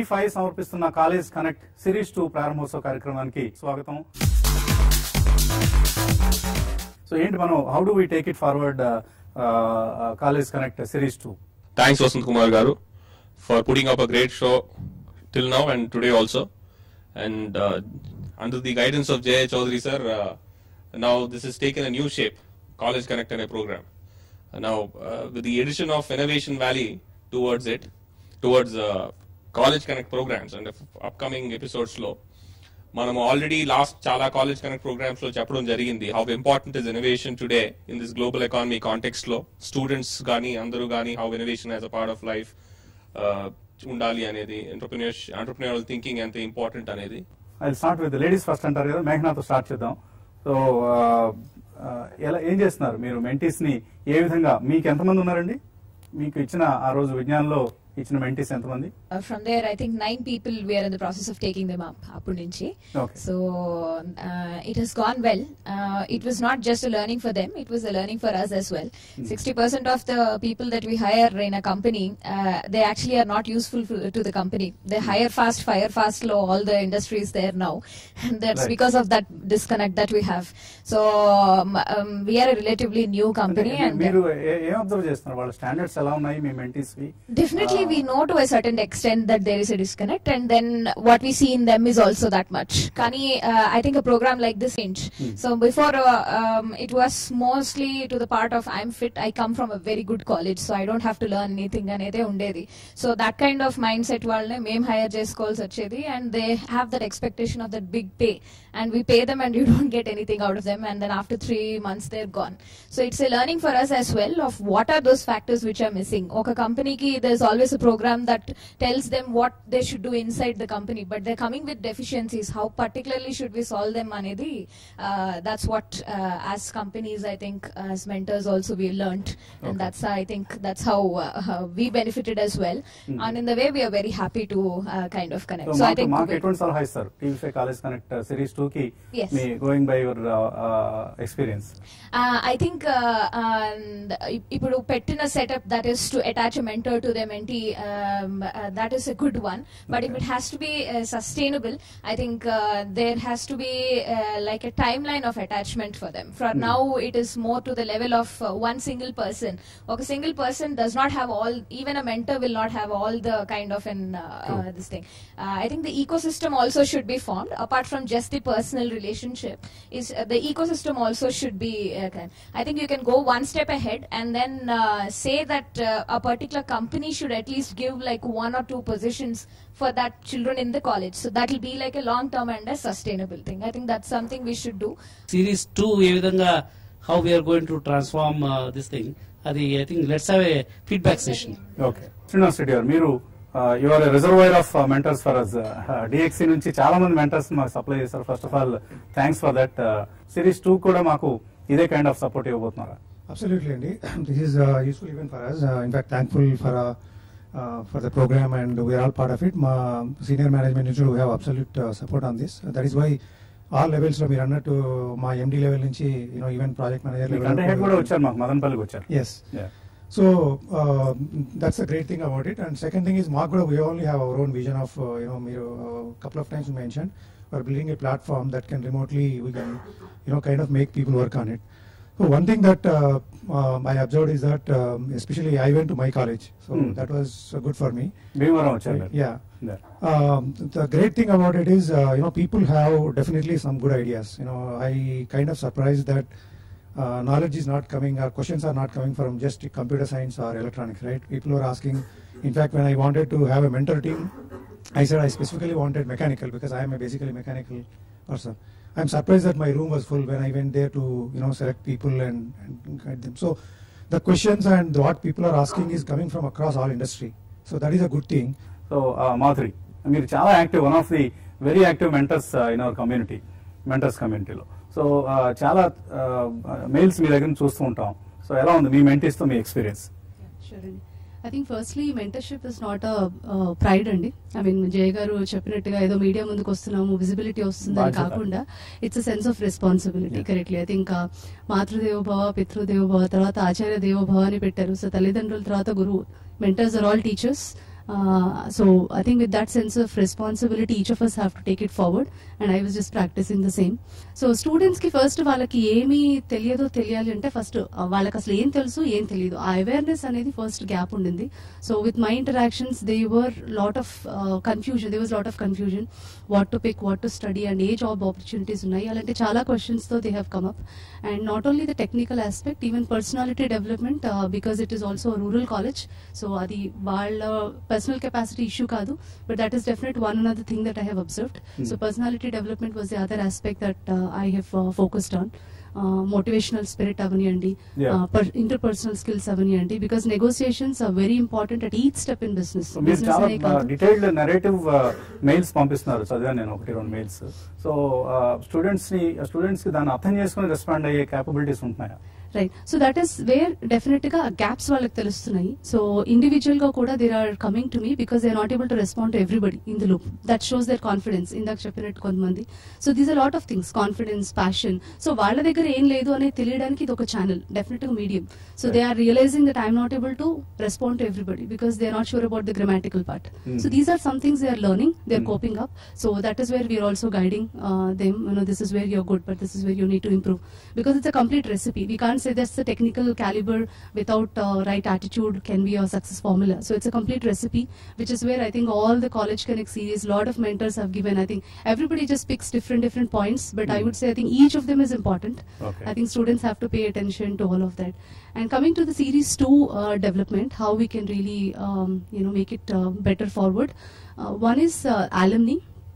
TV5 సమర్పిస్తున్న college connect series 2 ప్రారంభోత్సవ కార్యక్రమానికి స్వాగతం. సో ఏంటి మనం how do we take it forward college connect series 2? Thanks Vasant Kumar garu for putting up a great show till now and today also, and under the guidance of Jay Chaudhary sir, now this has taken a new shape, College Connect and a program. Now with the addition of Innovation Valley towards College Connect programs and upcoming episodes lo మనం already last చాలా college connect programs లో చెప్పడం జరిగింది how important is innovation today in this global economy context లో. Students కానీ అందరూ కానీ how innovation as a part of life ఉండాలి అనేది, ఎంటర్ప్రెన్యూరల్ థింకింగ్ ఎంత ఇంపార్టెంట్ అనేది. I start with ladies first అంటారు కదా, మేఘనాతో స్టార్ట్ చేద్దాం. సో ఎలా ఏం చేస్తున్నారు మీరు? మెంటీస్ ని ఏ విధంగా, మీకు ఎంతమంది ఉన్నారండి? మీకు ఇచ్చిన ఆ రోజు విజ్ఞానంలో ఇచ్చిన మెంటీస్ ఎంతమంది? From there, I think 9 people. We are in the process of taking them up. Appu nunchi. So it has gone well. It was not just a learning for them; it was a learning for us as well. 60% of the people that we hire in a company, they actually are not useful to the company. They hire fast, fire fast. All the industries there now, and that's right. Because of that disconnect that we have. So we are a relatively new company. And మీరు ఏం observe చేస్తున్నారు? వాళ్ళ standards ఎలా ఉన్నాయి మీ mentees వి? Definitely. We know to a certain extent that there is a disconnect, and then what we see in them is also that much. Kani, I think a program like this change. So before it was mostly to the part of I'm fit, I come from a very good college, so I don't have to learn anything anede undedi. So that kind of mindset వాళ్ళని మేము hire చేసుకోవాల్సి వచ్చేది, and they have that expectation of that big pay, and we pay them and you don't get anything out of them, and then after 3 months they're gone. So it's a learning for us as well of what are those factors which are missing. Oka company ki there's always a program that tells them what they should do inside the company, but they're coming with deficiencies. How particularly should we solve them anedi? That's what as companies, I think as mentors also we learned, and I think that's how we benefited as well. And in the way we are very happy to kind of connect. So I think mark eటువంటి సలహా ఇస్తారు TV5 college connect series 2 కి? మీ going by your experience, I think ఇప్పుడు పెట్టిన setup that is to attach a mentor to the mentee, that is a good one, but if it has to be sustainable, I think there has to be like a timeline of attachment for them. For now it is more to the level of one single person. A single person does not have all, even a mentor will not have all the kind of this thing. I think the ecosystem also should be formed apart from just the personal relationship. Is the ecosystem also should be I think you can go one step ahead and then say that a particular company should at least give like 1 or 2 positions for that children in the college. So that will be like a long term and a sustainable thing. I think that's something we should do. Series 2 ఏ విధంగా how we are going to transform this thing, అది I think let's have a feedback session. Okay, Srinivas Reddy garu, మీరు you are a reservoir of mentors for us. DXC నుంచి చాలా మంది mentors మాకు supply చేశారు. First of all thanks for that. Series 2 కూడా మాకు ఇదే కైండ్ ఆఫ్ సపోర్ట్ ఇవ్వబోతున్నారా? Absolutely, Andy. This is useful even for us. In fact, thankful for the program, and we are all part of it. My senior management institute, we have absolute support on this. That is why all levels lo meer annattu my MD level nunchi, even project manager level అంటే head కూడా వచ్చారు, మాకు మదనపల్లికి వచ్చారు. Yes. Yeah. So that's a great thing about it. And second thing is, we only have our own vision of meer couple of times you mentioned we're building a platform that can remotely, we can kind of make people work on it. So one thing that I observed is that especially I went to my college, so that was good for me. Yeah. The great thing about it is people have definitely some good ideas. I kind of surprised that knowledge is not coming, or questions are not coming from just computer science or electronics, right? People were asking. In fact, when I wanted to have a mentor team, I said I specifically wanted mechanical because I am a basically mechanical person. I'm surprised that my room was full when I went there to select people and guide them. So the questions and what people are asking is coming from across all industry. So that is a good thing. So Madhuri, మీరు చాలా active, one of the very active mentors in our community, mentors కమ్యూనిటీలో. So చాలా mails మీ దగ్గర చూస్తూ ఉంటాం. So ఎలా ఉంది మీ మెంటీస్తో మీ experience? I think firstly mentorship is not a pride andi. I mean Jay garu cheppinattuga edo media munduku vastunamu visibility vastundani kaakunda it's a sense of responsibility. Correctly, I think మాతృదేవో భవ పితృదేవో భవ తర్వాత ఆచార్య దేవో భవ అని పెట్టారు. సో తల్లిదండ్రుల తర్వాత గురువు, mentors are all teachers. So I think with that sense of responsibility, each of us have to take it forward, and I was just practicing the same. So students ki first వాళ్ళకి ఏమి తెలియదో తెలియాలి అంటే first వాళ్ళకి అసలు ఏం తెలుసు ఏం తెలియదు ఆ అవేర్నెస్ అనేది ఫస్ట్ గ్యాప్ ఉండింది. So with my interactions there were lot of confusion, there was lot of confusion what to pick, what to study and ఏ జాబ్ ఆపర్చునిటీస్ ఉన్నాయి అలాంటి చాలా క్వశ్చన్స్ తో they have come up. And not only the technical aspect, even personality development, because it is also rural college. So అది వాళ్ళ personal capacity issue kaadu, but that is definitely one another thing that I have observed. So personality development was the other aspect that I have focused on. Motivational spirit avaniyandi, interpersonal skills avaniyandi, because negotiations are very important at each step in business. So మీరు చాలా detailed narrative mails పంపిస్తున్నారు, చదివాను నేను 1-2 mails. So students కి దాన్ని అర్థం చేసుకుని respond అయ్యే క్యాపబిలిటీస్ ఉంటున్నాయా? Right. So that is where definite గా గ్యాప్స్ వాళ్ళకి తెలుస్తున్నాయి. సో ఇండివిజువల్ గా కూడా they are coming to me because they are not able to respond to everybody in the loop. That shows their confidence. ఇందాక చెప్పినట్టు కొంతమంది. So these are lot of things, confidence, passion. So వాళ్ళ దగ్గర ఏం లేదు అనేది తెలియడానికి ఇది ఒక ఛానల్, డెఫినెట్ గా medium. So they are realizing that I'm not able to respond to everybody because they are not sure about the grammatical part. So these are some things they are learning, they are coping up. So that is where we are also guiding them. This is where you're good, but this is where you need to improve, because it's a complete recipe. We can't say that's the technical caliber without right attitude can be a success formula. So it's a complete recipe, which is where I think all the College Connect series, lot of mentors have given. I think everybody just picks different points, but I would say I think each of them is important. Okay. I think students have to pay attention to all of that. And coming to the series 2 development, how we can really make it better forward. One is alumni.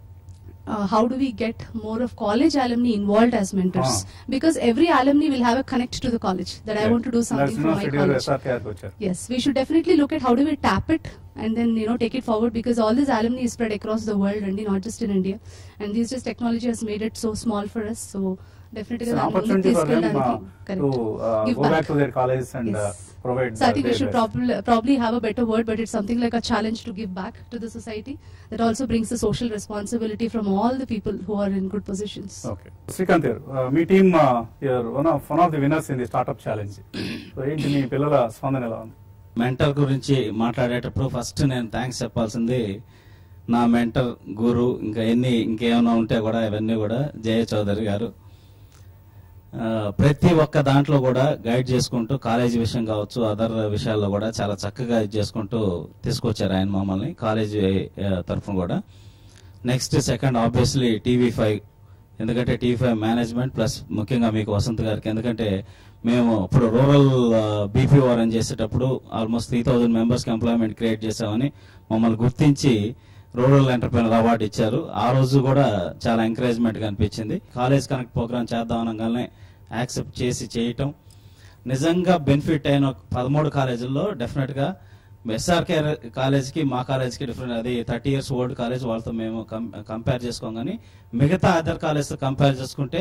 How do we get more of college alumni involved as mentors? Because every alumni will have a connect to the college that I want to do something for my college. Yes, we should definitely look at how do we tap it and then take it forward, because all this alumni is spread across the world and not just in India. And these just technology has made it so small for us. So definitely it's an opportunity for them to go back to their college and provide. So I think we should probably have a better word, but it's something like a challenge to give back to the society. That also brings the social responsibility from all the people who are in good positions. Okay. Srikanth, మీ team, you're one of the winners in the startup challenge. So ఏంటి మీ పిల్లల స్పందన ఎలా ఉంది? Mentor గురించి మాట్లాడేటప్పుడు first నేను thanks చెప్పాల్సింది నా మెంటర్ గురు, ఇంకేమైనా ఉంటే కూడా ఇవన్నీ కూడా జయ చౌదరి గారు. ప్రతి ఒక్క దాంట్లో కూడా గైడ్ చేసుకుంటూ కాలేజీ విషయం కావచ్చు, అదర్ విషయాల్లో కూడా చాలా చక్కగా ఇది చేసుకుంటూ తీసుకొచ్చారు ఆయన మమ్మల్ని కాలేజీ తరఫున కూడా. నెక్స్ట్ సెకండ్ ఆబ్వియస్లీ TV5, ఎందుకంటే TV5 మేనేజ్మెంట్ ప్లస్ ముఖ్యంగా మీకు వసంత్ గారికి, ఎందుకంటే మేము ఇప్పుడు రూరల్ BPO రన్ చేసేటప్పుడు ఆల్మోస్ట్ 3000 మెంబర్స్కి ఎంప్లాయ్మెంట్ క్రియేట్ చేసామని మమ్మల్ని గుర్తించి రూరల్ ఎంటర్ప్రెనర్ అవార్డు ఇచ్చారు. ఆ రోజు కూడా చాలా ఎంకరేజ్మెంట్ అనిపించింది. కాలేజ్ కనెక్ట్ ప్రోగ్రామ్ చేద్దాం అనగానే యాక్సెప్ట్ చేసి చేయటం నిజంగా బెనిఫిట్ అయిన 13 కాలేజీల్లో డెఫినెట్ గా SRK కాలేజ్కి మా కాలేజ్కి డిఫరెంట్. అది 30 years ఓల్డ్ కాలేజ్, వాళ్ళతో మేము కంపేర్ చేసుకోం. కానీ మిగతా అదర్ కాలేజ్తో కంపేర్ చేసుకుంటే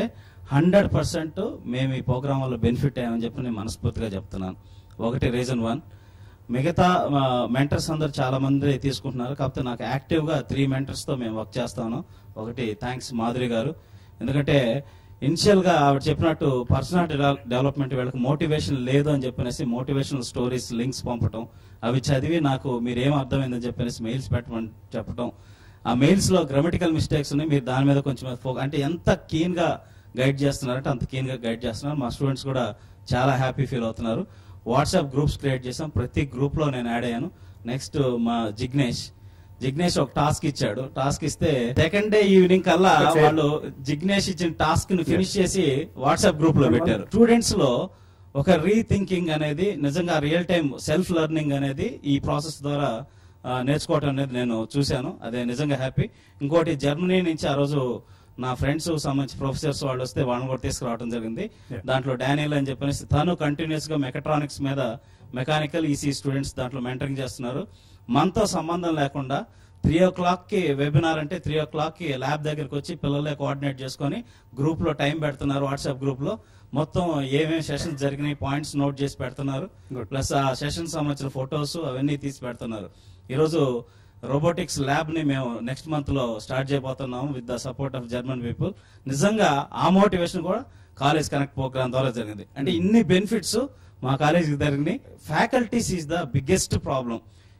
100% మేము ఈ ప్రోగ్రామ్ వల్ల బెనిఫిట్ అయ్యామని చెప్పి నేను మనస్ఫూర్తిగా చెప్తున్నాను. ఒకటి రీజన్ 1. మిగతా మెంటర్స్ అందరు చాలా మంది తీసుకుంటున్నారు, కాకపోతే నాకు యాక్టివ్గా 3 మెంటర్స్తో మేము వర్క్ చేస్తాను. ఒకటి థ్యాంక్స్ మాధురి గారు, ఎందుకంటే ఇనిషియల్గా ఆవిడ చెప్పినట్టు పర్సనాలిటీ డెవలప్మెంట్ వీళ్ళకి మోటివేషన్ లేదు అని చెప్పనేసి మోటివేషనల్ స్టోరీస్ లింక్స్ పంపటం, అవి చదివి నాకు మీరేం అర్థమైందని చెప్పనేసి మెయిల్స్ పెట్టమని చెప్పడం. ఆ మెయిల్స్లో గ్రామటికల్ మిస్టేక్స్ ఉన్నాయి, మీరు దాని మీద కొంచెం అంటే ఎంత కీన్గా గైడ్ చేస్తున్నారంటే అంత కీన్గా గైడ్ చేస్తున్నారు. మా స్టూడెంట్స్ కూడా చాలా హ్యాపీ ఫీల్ అవుతున్నారు. వాట్సాప్ గ్రూప్స్ క్రియేట్ చేసాం, ప్రతి గ్రూప్ లో నేను యాడ్ అయ్యాను. నెక్స్ట్ మా జిగ్నేష్ ఒక టాస్క్ ఇచ్చాడు. టాస్క్ ఇస్తే సెకండ్ డే ఈవినింగ్ కల్లా వాళ్ళు జిగ్నేష్ ఇచ్చిన టాస్క్ ని ఫినిష్ చేసి వాట్సాప్ గ్రూప్ లో పెట్టారు. స్టూడెంట్స్ లో ఒక రీథింకింగ్ అనేది, నిజంగా రియల్ టైం సెల్ఫ్ లెర్నింగ్ అనేది ఈ ప్రాసెస్ ద్వారా నేర్చుకోవటం అనేది నేను చూశాను. అదే నిజంగా హ్యాపీ. ఇంకోటి జర్మనీ నుంచి ఆ రోజు నా ఫ్రెండ్స్ సంబంధించి ప్రొఫెసర్స్ వాళ్ళు వస్తే వాళ్ళని కూడా తీసుకురావడం జరిగింది. దాంట్లో డానియల్ అని చెప్పనేసి తను కంటిన్యూస్ గా మెకాట్రానిక్స్ మీద మెకానికల్ ఈసీ స్టూడెంట్స్ దాంట్లో మెంటరింగ్ చేస్తున్నారు. మనతో సంబంధం లేకుండా 3 o'clock వెబినార్ అంటే 3 o'clock ల్యాబ్ దగ్గరకు వచ్చి పిల్లలే కోఆర్డినేట్ చేసుకుని గ్రూప్ లో టైం పెడుతున్నారు. వాట్సాప్ గ్రూప్ లో మొత్తం ఏమేమి సెషన్స్ జరిగినాయి పాయింట్స్ నోట్ చేసి పెడుతున్నారు. ప్లస్ ఆ సెషన్ సంబంధించిన ఫొటోస్ అవన్నీ తీసి పెడుతున్నారు. ఈరోజు రోబోటిక్స్ ల్యాబ్ ని మేము నెక్స్ట్ మంత్ లో స్టార్ట్ చేయబోతున్నాము with the support of German people. నిజంగా ఆ మోటివేషన్ కూడా కాలేజ్ కనెక్ట్ ప్రోగ్రామ్ ద్వారా జరిగింది. అంటే ఇన్ని బెనిఫిట్స్ మా కాలేజీకి జరిగినాయి. Faculties is the biggest problem.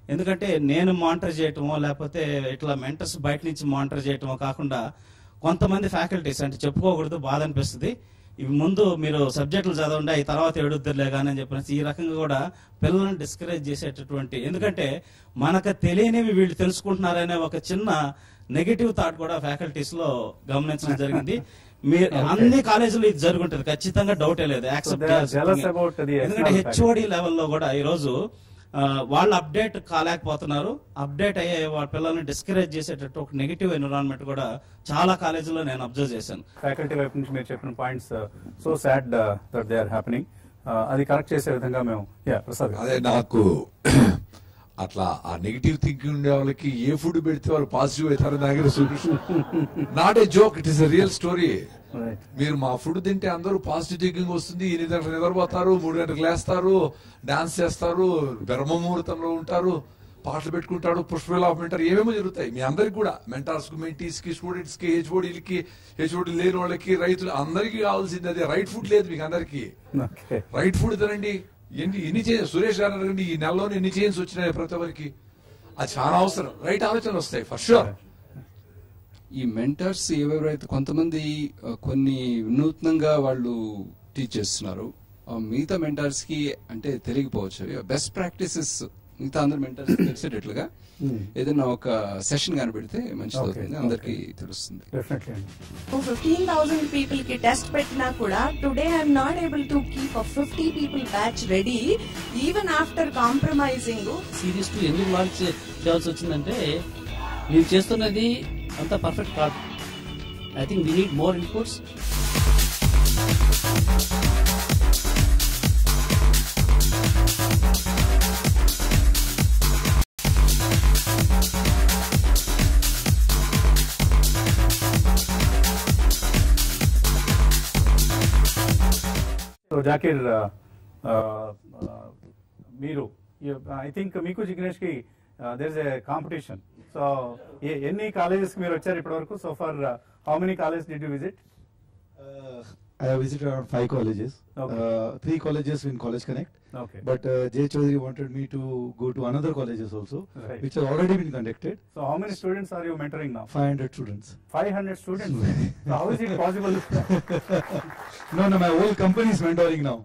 ఎందుకంటే నేను మానిటర్ చేయటమో లేకపోతే ఇట్లా మెంటర్స్ బయట నుంచి మానిటర్ చేయటమో కాకుండా కొంతమంది ఫ్యాకల్టీస్ అంటే చెప్పుకోకూడదు, బాధ అనిపిస్తుంది, ఇవి ముందు మీరు సబ్జెక్టులు చదవండి ఈ తర్వాత ఎడుద్దురులే కానీ అని చెప్పిన ఈ రకంగా కూడా పిల్లలను డిస్కరేజ్ చేసేటటువంటి, ఎందుకంటే మనకు తెలియనివి వీళ్ళు తెలుసుకుంటున్నారనే ఒక చిన్న నెగటివ్ థాట్ కూడా ఫ్యాకల్టీస్ లో గమనించడం జరిగింది. మీరు అన్ని కాలేజీలు ఇది జరుగుంటది, ఖచ్చితంగా డౌటే లేదు, యాక్సెప్ట్ చేయాల్సింది. ఎందుకంటే హెచ్ఓడి లెవెల్లో కూడా ఈ రోజు వాళ్ళు అప్డేట్ కాలేకపోతున్నారు, అప్డేట్ అయ్యే వాళ్ళ పిల్లల్ని డిస్కరేజ్ చేసేటట్టు ఒక నెగిటివ్ ఎన్విరాన్మెంట్ కూడా చాలా కాలేజీలో నేను అబ్జర్వ్ చేశాను. ఫ్యాకల్టీ వైపు నుంచి మీరు చెప్పిన points so sad that they are happening, అది కరెక్ట్ చేసే విధంగా మేము ప్రసాద్ అదే నాకు అట్లా ఆ నెగిటివ్ థింకింగ్ ఉండే వాళ్ళకి ఏ ఫుడ్ పెడితే వాళ్ళు పాజిటివ్ అవుతారని దగ్గర solution. Not a joke, it is a real story. మీరు మా ఫుడ్ తింటే అందరూ పాజిటివ్ థింకింగ్ వస్తుంది, 8 గంటలకు నిద్రపోతారు, 3 గంటలకు లేస్తారు, డాన్స్ చేస్తారు, బ్రహ్మ ముహూర్తంలో ఉంటారు, పాటలు పెట్టుకుంటారు, పుష్పవిలాపం వింటారు, ఏమేమో జరుగుతాయి. మీ అందరికి కూడా మెంటార్స్ కు, మెంటీస్ కి, స్టూడెంట్స్ కి, హెచ్ఓడి లేని వాళ్ళకి, రైతులు అందరికీ కావాల్సింది అదే. రైట్ ఫుడ్ లేదు మీకు అందరికి, రైట్ ఫుడ్ తినండి. ఎన్ని చేంజ్ సురేష్ గారు అడగండి, ఈ నెలలో ఎన్ని చేంజ్ వచ్చినాయి ప్రతి ఒక్కరికి, అది చాలా అవసరం. రైట్ ఆలోచనలు వస్తాయి ఫర్ షూర్. ఈ మెంటర్స్ ఎవరైతే కొంతమంది కొన్ని వినూత్నంగా వాళ్ళు టీచ్ చేస్తున్నారు, మిగతా మెంటర్స్ కి అంటే తెలియకపోవచ్చు. బెస్ట్ ప్రాక్టీసెస్ మిగతా అందరు మెంటర్స్ తెలిసేటట్లుగా ఏదైనా ఒక సెషన్ గాని పెడితే మంచిది అవుతుంది, అందరికి తెలుస్తుంది. 15,000 పీపుల్ కి టెస్ట్ పెట్టినా కూడా today I'm not able to keep 50 people batch ready even after compromising. Series 2 ఎందుకు లాంచ్ చేయాల్సి వచ్చిందంటే మీరు చేస్తున్నది అంత పర్ఫెక్ట్ కాదు. I think we need more inputs. So Zakir, మీరు ఐ థింక్ మీకు జిగ్నేష్ కి there is a competition. So ఎన్ని కాలేజెస్ కి మీరు వచ్చారు ఇప్పటి వరకు? So for how many colleges did you visit? I have visited around 5 colleges. Okay. 3 colleges in College Connect. Okay. But Jay Chaudhary wanted me to go to another colleges also, right, which have already been conducted. So how many students are you mentoring now? 500 students. 500 students? So how is it possible? No, my whole company is mentoring now.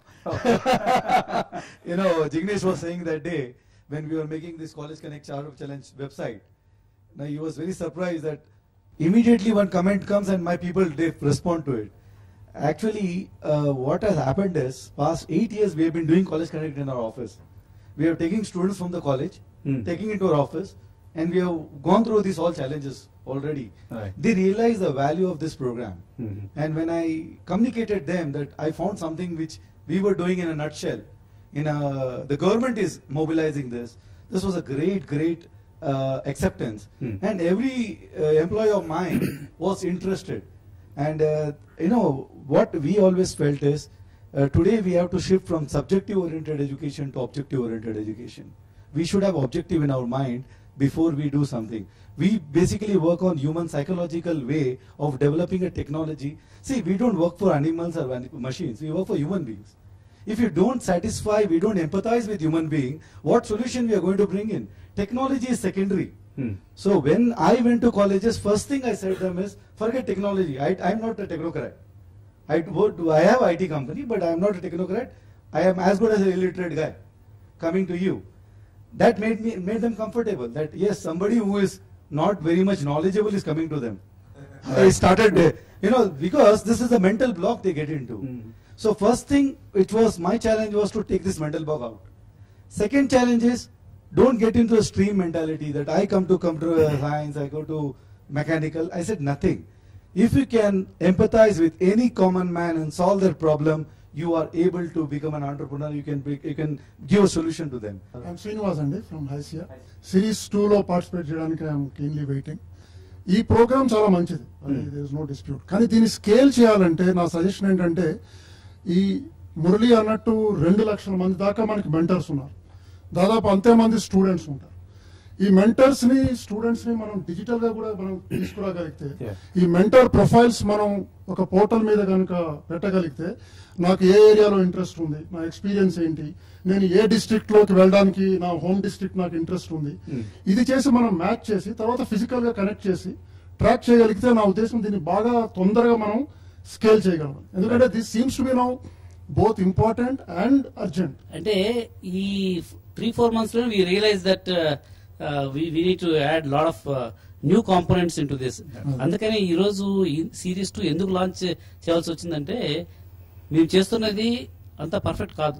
You know, Jignesh was saying that day when we were making this College Connect Startup Challenge website. Now he was very surprised that immediately one comment comes and my people, they respond to it. Actually, what has happened is, past 8 years we have been doing College Connect in our office. We are taking students from the college, taking into our office, and we have gone through these all challenges already. Right. They realize the value of this program. And when I communicated them that I found something which we were doing in a nutshell, the government is mobilizing this. This was a great acceptance. And every employee of mine was interested. And you know, what we always felt is, today we have to shift from subjective oriented education to objective oriented education. We should have objective in our mind before we do something. We basically work on human psychological way of developing a technology. See, we don't work for animals or machines, we work for human beings. If you don't satisfy, we don't empathize with human being, what solution we are going to bring in? Technology is secondary. So when I went to colleges, first thing I said to them is, forget technology. I'm not a technocrat. I have IT company, but I am not a technocrat. I am as good as an illiterate guy coming to you. That made them comfortable. That yes, somebody who is not very much knowledgeable is coming to them. I started, you know, because this is the mental block they get into. So first thing, my challenge was to take this mental block out. Second challenge is, don't get into a stream mentality that I come to computer science, I go to mechanical. I said nothing. If you can empathize with any common man and solve their problem, you are able to become an entrepreneur. You can give a solution to them. I'm Srinivas Andi from Hysia. Series 2 లో participate చేయడానికి I'm keenly waiting. ఈ program చాలా మంచిది, there is no dispute. కానీ దీన్ని scale చేయాలంటే నా suggestion ఏంటంటే, ఈ మురళి అన్నట్టు 2 లక్షల మంది దాకా మనకి మెంటర్స్ ఉన్నారు, దాదాపు అంతే మంది స్టూడెంట్స్ ఉంటారు. ఈ మెంటర్స్ ని స్టూడెంట్స్ ని మనం డిజిటల్ గా కూడా మనం తీసుకురాగలిగితే, ఈ మెంటర్ ప్రొఫైల్స్ మనం ఒక పోర్టల్ మీద కనుక పెట్టగలిగితే, నాకు ఏ ఏరియాలో ఇంట్రెస్ట్ ఉంది, నా ఎక్స్పీరియన్స్ ఏంటి, నేను ఏ డిస్ట్రిక్ట్ లోకి వెళ్ళడానికి నా హోమ్ డిస్ట్రిక్ట్ నాకు ఇంట్రెస్ట్ ఉంది, ఇది చేసి మనం మ్యాచ్ చేసి తర్వాత ఫిజికల్ గా కనెక్ట్ చేసి ట్రాక్ చేయగలిగితే నా ఉద్దేశం దీన్ని బాగా తొందరగా మనం స్కేల్ చేయగలం. ఎందుకంటే this seems to be now both important and urgent. అంటే ఈ 3-4 months లో we realize that we need to add lot of new components into this. అందుకని ఈ రోజు సిరీస్ 2 ఎందుకు లాంచ్ చేయాల్సి వచ్చిందంటే, మేము చేస్తున్నది అంత పర్ఫెక్ట్ కాదు.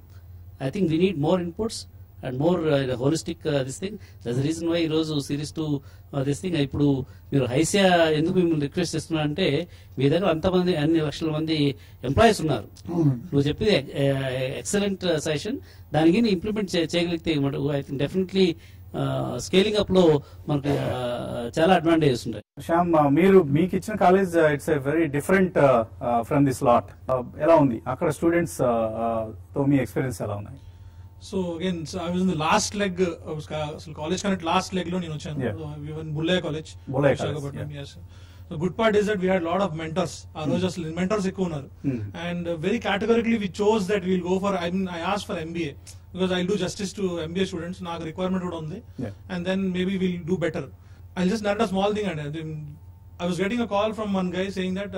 I think we need more inputs and more holistic this thing. That's the reason why ఈ రోజు సిరీస్ 2 దిస్ థింగ్. ఇప్పుడు మీరు హైసియా ఎందుకు మిమ్మల్ని రిక్వెస్ట్ చేస్తున్నా అంటే, మీ దగ్గర అంతమంది అన్ని లక్షల మంది ఎంప్లాయీస్ ఉన్నారు. నువ్వు చెప్పేది ఎక్సలెంట్ సజెషన్. దానికి ఇంప్లిమెంట్ చేయగలిగితే I think definitely scaling up లో మనకి చాలా అడ్వాంటేజెస్ ఉంటాయి. శ్యామ్, మీరు మీకు ఇచ్చిన college it's a very different from this lot. ఎలా ఉంది అక్కడ స్టూడెంట్స్ తో మీ ఎక్స్పీరియన్స్ ఎలా ఉన్నాయి? So again, I was in the last leg. College Connect last leg lo nenu vachanu. We were in Bullaya College. Yes. The good part is that we had a lot of mentors. Our rojas mentors ekku unnaru, and very categorically we chose that we'll go for. I asked for MBA because I'll do justice to MBA students. Naaku requirement kuda undi, and then maybe we'll do better. I'll just narrate a small thing, and I was getting a call from one guy saying that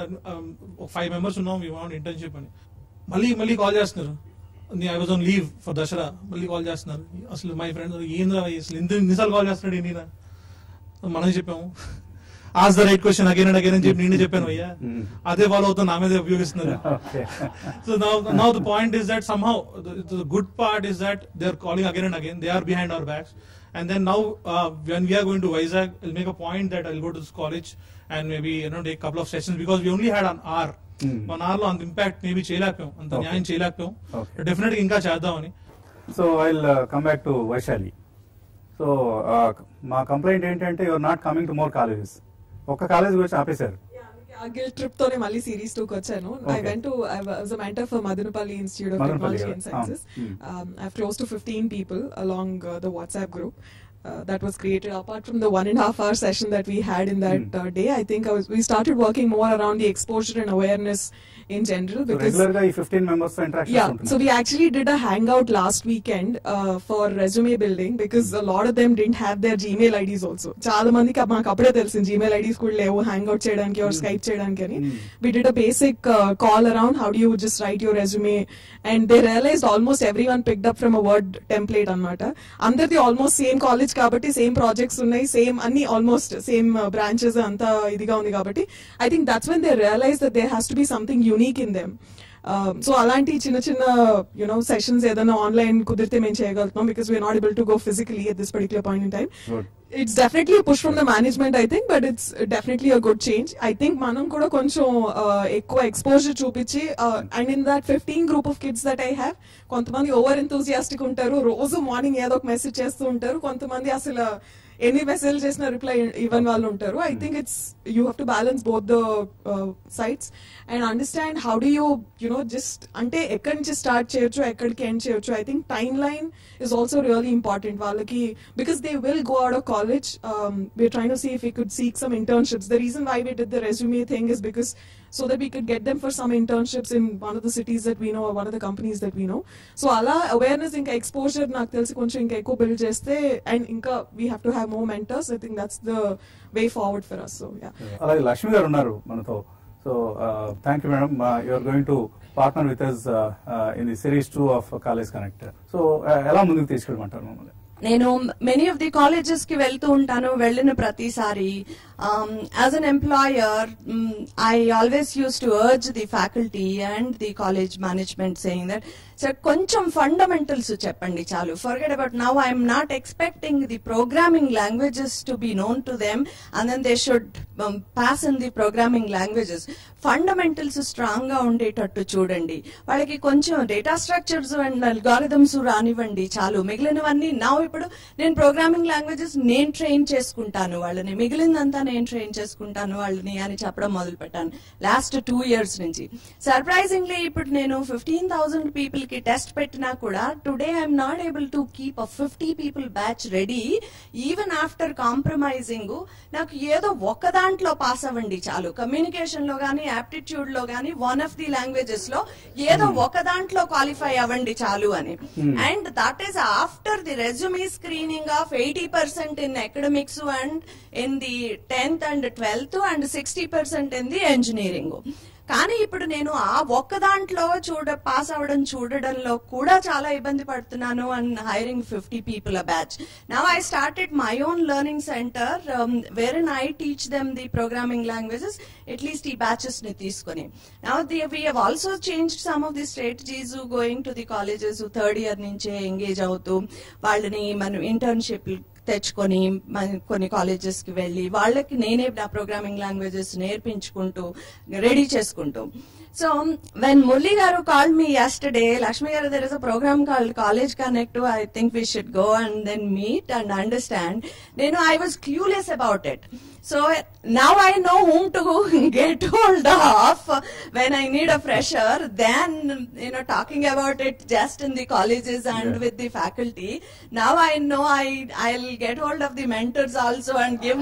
5 members unnam, we want internship ani. Malli call chestunaru. I was on leave for Dashara. మళ్ళీ call చేస్తున్నారు. అసలు my friend ఏంద్రా అసలు ఎన్నిసార్లు call చేస్తున్నాడు ఈయన, మనం చెప్పాము as the right question again and again అని చెప్పి నేను చెప్పాను అయ్యా, అదే ఫాలో అవుతాను, నా మీద ఉపయోగిస్తున్నారు. So now the point is that somehow the good part is that they are calling again and again, they are behind our backs. And then now when we are going to Vizag, I'll make a point that I'll go to this college and maybe take a couple of sessions, because we only had an hour. 1 hour లో అంత impact maybe చేయలేకపోయాం, అంత న్యాయం చేయలేకపోయాం. Definite గా ఇంకా చేద్దామని. So I will come back to Vaishali. So మా కంప్లైంట్ ఏంటంటే your not coming to more colleges. ఒక్క కాలేజ్ వచ్చి ఆపేశారు. గిల్ ట్రిప్ తోనే మళ్ళీ సిరీస్ 2 కి వచ్చాను. I was a mentor for Madhunapalli Institute of Technology and Sciences. I have close to 15 people along the WhatsApp group that was created. Apart from the 1.5 hour session that we had in that day, I think we started working more around the exposure and awareness in general, because regular ga 15 members to interaction. So we actually did a hangout last weekend for resume building, because a lot of them didn't have their Gmail IDs also. Chaala mandiki maaku appude telusu Gmail IDs kuda levu hangout cheyadaniki or Skype cheyadaniki ani. We did a basic call around how do you just write your resume, and they realized almost everyone picked up from a Word template anamata. Andardi almost same college kabatti same projects unnai, same anni almost same branches anta idiga undi kabatti I think that's when they realized that there has to be something unique in them. So అలాంటి చిన్న చిన్న sessions ఏదైనా online కుదిరితే మేము చేయగలుగుతాం, because we are not able to go physically at this particular point in time. It's definitely a push from the management, I think, but it's definitely a good change. I think మనం కూడా కొంచెం ఎక్కువ exposure చూపించి, and in that 15 group of kids that I have, కొంతమంది over enthusiastic ఉంటారు, రోజు morning ఏదో ఒక మెసేజ్ చేస్తూ ఉంటారు, కొంతమంది అసలు ఎన్ని మెసేజ్ చేసిన రిప్లై ఇవ్వని వాళ్ళు ఉంటారు. I think it's you have to balance both the sides and understand how do you just అంటే ఎక్కడి నుంచి స్టార్ట్ చేయొచ్చు, ఎక్కడికి ఎండ్ చేయొచ్చు. I think timeline is also really important వాళ్ళకి, because they will go out of college. We're trying to see if we could seek some internships. The reason why we did the resume thing is because so that we could get them for some internships in one of the cities that we know or one of the companies that we know. So ala awareness inka exposure నాకు తెలిసి కొంచెం ఇంకా ఎక్కువ build చేస్తే, and ఇంకా we have to have more mentors. I think that's the way forward for us. So yeah. అలాగే లక్ష్మి గారు ఉన్నారు మనతో. So thank you madam. You are going to partner with us in the series 2 of College Connect. సో ఎలా ముందుకు తీసుకెళ్ళమంటారు మమ్మల్ని? నేను many of the colleges కి వెళ్తూ ఉంటాను. వెళ్ళిన ప్రతిసారి as an employer I always use to urge the faculty and the college management saying that sir కొంచెం ఫండమెంటల్స్ చెప్పండి చాలు. Forget about now I'm not expecting the programming languages to be known to them and then they should pass in the programming languages. Fundamentals strong గా ఉండేటట్టు చూడండి. వాళ్ళకి కొంచెం data structures and algorithms రానివ్వండి చాలు. మిగిలినవన్నీ నా ఇప్పుడు నేను ప్రోగ్రామింగ్ లాంగ్వేజెస్ నేను ట్రైన్ చేసుకుంటాను వాళ్ళని, మిగిలిందంతా నేను ట్రైన్ చేసుకుంటాను వాళ్ళని అని చెప్పడం మొదలు పెట్టాను లాస్ట్ 2 years నుంచి. సర్ప్రైజింగ్లీ ఇప్పుడు నేను 15,000 పీపుల్ కి టెస్ట్ పెట్టినా కూడా today I'm not able to keep a 50 people batch ready even after compromising. నాకు ఏదో ఒక దాంట్లో పాస్ అవ్వండి చాలు, కమ్యూనికేషన్ లో గానీ యాప్టిట్యూడ్ లో గానీ వన్ ఆఫ్ ది లాంగ్వేజెస్ లో ఏదో ఒక దాంట్లో క్వాలిఫై అవ్వండి చాలు అని. And that is after the resume screening of 80% in academics and in the 10th and 12th and 60% in the engineering. కానీ ఇప్పుడు నేను ఆ ఒక్క దాంట్లో పాస్ అవ్వడం చూడడంలో కూడా చాలా ఇబ్బంది పడుతున్నాను. And hiring 50 people a batch. Now I started my own learning center wherein I teach them the programming languages, at least ఈ batches ని తీసుకొని. Now we have also changed some of the strategies going to the colleges 3rd year నుంచే engage అవుతూ వాళ్ళని మనం internship తెచ్చుకొని కొన్ని colleges కి వెళ్ళి వాళ్ళకి నేనే నా ప్రోగ్రామింగ్ లాంగ్వేజెస్ నేర్పించుకుంటూ రెడీ చేసుకుంటూ. So when Murli garu called me yesterday, Lakshmi garu, there is a program called College Connect. I think we should go and then meet and understand. I was clueless about it. So now I know whom to get hold of when I need a fresher. Then talking about it just in the colleges and with the faculty. Now I know I'll get hold of the mentors also and give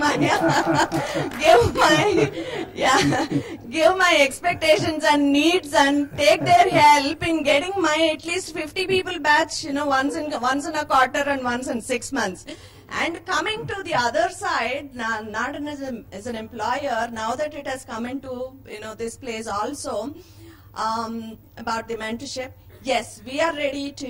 my expectations and needs and take their help in getting my at least 50 people batch, once in a quarter and once in 6 months. And coming to the other side, not as an employer, now that it has come into this place also, about the mentorship. Yes, we are ready to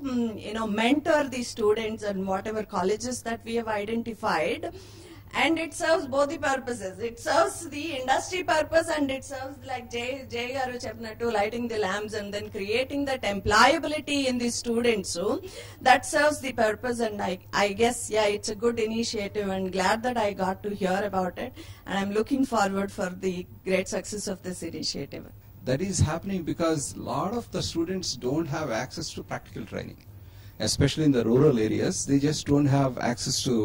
mentor the students and whatever colleges that we have identified. And it serves both the purposes. It serves the industry purpose and it serves, like Jay garu cheppinattu, lighting the lamps and then creating that employability in the students. So that serves the purpose, and I guess, it's a good initiative and glad that I got to hear about it. And I'm looking forward for the great success of this initiative. That is happening because a lot of the students don't have access to practical training, especially in the rural areas. They just don't have access to,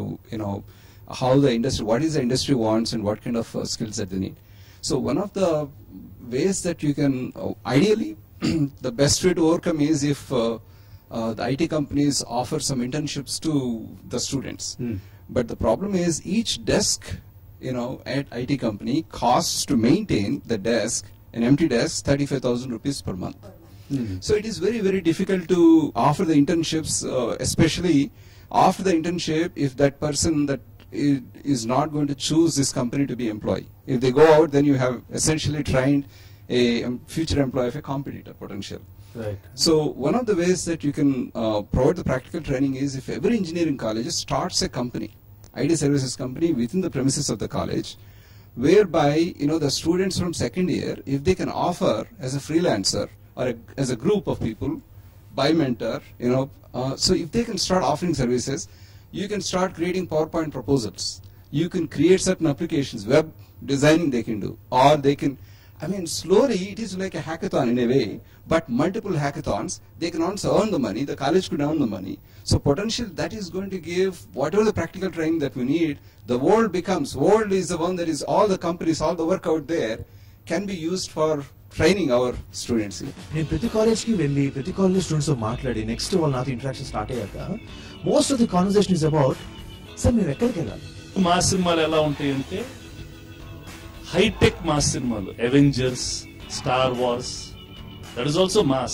how the industry, what is the industry wants and what kind of skills that they need. So one of the ways that you can, ideally, the best way to overcome is if the IT companies offer some internships to the students. But the problem is each desk, at IT company costs to maintain the desk, an empty desk, 35,000 rupees per month. So it is very, very difficult to offer the internships, especially after the internship, if that person that is not going to choose this company to be employee. If they go out, then you have essentially trained a future employee of a competitor potential. Right. So one of the ways that you can provide the practical training is if every engineering college starts a company, IT services company within the premises of the college, whereby the students from 2nd year, if they can offer as a freelancer or as a group of people by mentor, so if they can start offering services, you can start creating PowerPoint proposals. You can create certain applications, web designing they can do, or they can, slowly it is like a hackathon in a way, but multiple hackathons, they can also earn the money, the college could earn the money. So potential that is going to give whatever the practical training that we need. The world is the one that is all the companies, all the work out there can be used for training our students. నేను ప్రతి కాలేజ్కి వెళ్ళి ప్రతి college స్టూడెంట్స్తో మాట్లాడి next వాళ్ళు నాతో interaction start అయ్యాక most of the conversation is about sir మీరు ఎక్కడికి వెళ్ళాలి. మాస్ సినిమాలు ఎలా ఉంటాయంటే హైటెక్ మాస్ సినిమాలు, Avengers, Star Wars, that is also mass.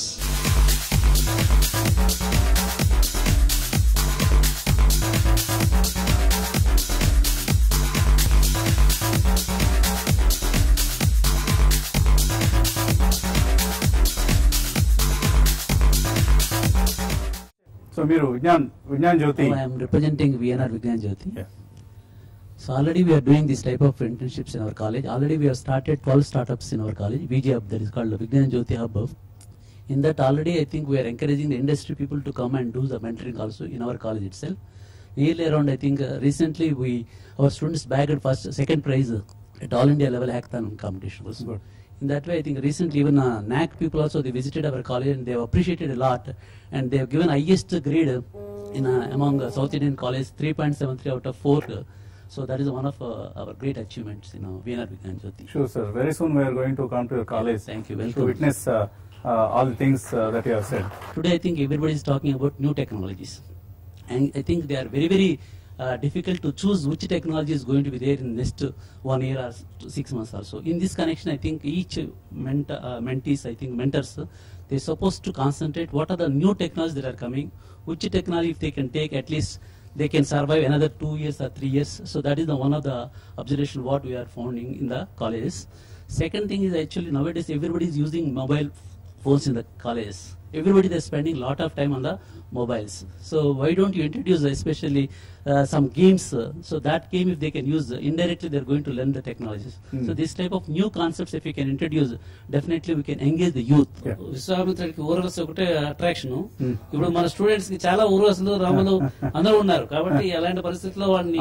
So మీరు విజ్ఞాన్ జ్యోతి. I am representing VNR Vigyan Jyoti. So already we are doing this type of internships in our college. Already we have started 12 startups in our college. VG Hub, that is called Vigyan Jyoti Hub. In that already I think we are encouraging the industry people to come and do the mentoring also in our college itself. Nearly around, I think recently our students bagged second prize at all India level hackathon competition. Good. In that way, I think recently even NAC people also, they visited our college and they have appreciated a lot, and they have given highest grade among South Indian colleges, 3.73 out of 4. So that is one of our great achievements in VNR Vigyan Jyoti. Sure, sir. Very soon we are going to come to your college. Thank you. To witness all the things that you have said. Today, I think everybody is talking about new technologies, and I think they are very, very difficult to choose which technology is going to be there in the next 1 year or 6 months or so. In this connection, I think each mentees, I think mentors, they're supposed to concentrate what are the new technologies that are coming, which technology if they can take, at least they can survive another 2 years or 3 years. So that is the one of the observation what we are finding in the colleges. Second thing is actually nowadays everybody is using mobile phones in the colleges. Everybody is spending a lot of time on the mobiles. So why don't you introduce especially some games, so that game if they can use, indirectly they are going to learn the technologies. So this type of new concepts if we can introduce, definitely we can engage the youth. విశ్వామిత్రుడికి ఊరవలసి ఒకటే attraction. ఇప్పుడు మన students కి చాలా ఊరవసులు రాములు అందరూ ఉన్నారు కాబట్టి అలాంటి పరిస్థితుల్లో వాడిని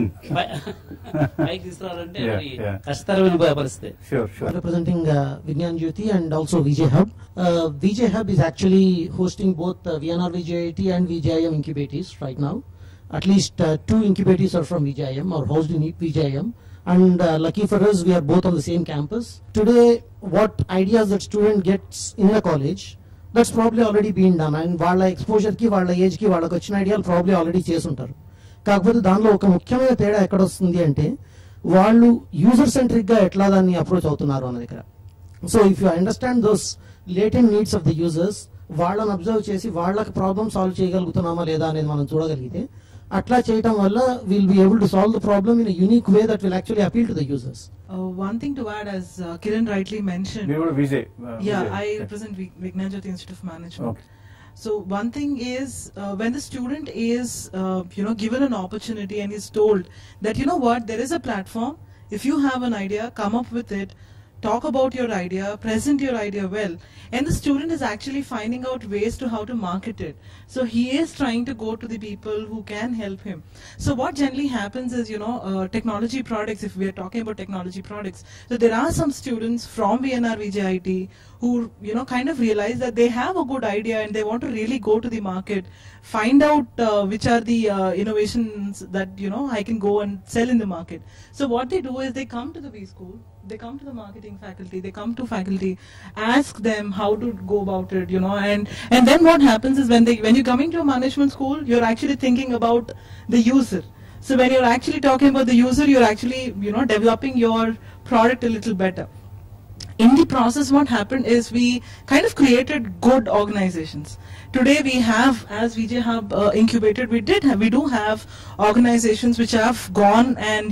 పైకి తీసుకురావాలంటే కష్టతరమైన పరిస్థితి. Representing Vignan Jyoti and also VJ Hub. VJ Hub is actually hosting both VNR VJIT and VJIM incubators right now. At least 2 incubators are from VJIM or housed in VJIM, and lucky for us we are both on the same campus. Today what ideas that student gets in the college, that's probably already been done, and వాళ్ళ exposure కి వాళ్ళ age కి వాళ్ళకి వచ్చిన ఐడియాలు probably already చేసి ఉంటారు. కాకపోతే దానిలో ఒక ముఖ్యమైన తేడా ఎక్కడ వస్తుంది అంటే వాళ్ళు యూజర్ సెంట్రిక్ గా ఎట్లా దాన్ని అప్రోచ్ అవుతున్నారు అన్న దగ్గర. So if you understand those latent needs of the users, వాళ్ళని అబ్జర్వ్ చేసి వాళ్ళకి ప్రాబ్లమ్ సాల్వ్ చేయగలుగుతున్నామా లేదా అనేది మనం చూడగలిగితే atla cheyadam valla we'll be able to solve the problem in a unique way that will actually appeal to the users. One thing to add, as Kiran rightly mentioned. Vijay. I represent Vignan Jyoti Institute of Management. Okay. So one thing is when the student is given an opportunity and is told that there is a platform, if you have an idea, come up with it, talk about your idea, present your idea well, and the student is actually finding out ways to how to market it. So he is trying to go to the people who can help him. So what generally happens is, technology products, if we are talking about technology products, so there are some students from VNR VJIT who, kind of realize that they have a good idea and they want to really go to the market, find out which are the innovations that, I can go and sell in the market. So what they do is they come to the B school, they come to the marketing faculty, they come to faculty, ask them how to go about it, and then what happens is when you're coming to a management school, you're actually thinking about the user. So when you're actually talking about the user, you're actually, developing your product a little better. In the process, what happened is we kind of created good organizations. Today we have, as VJ Hub incubated, we do have organizations which have gone and,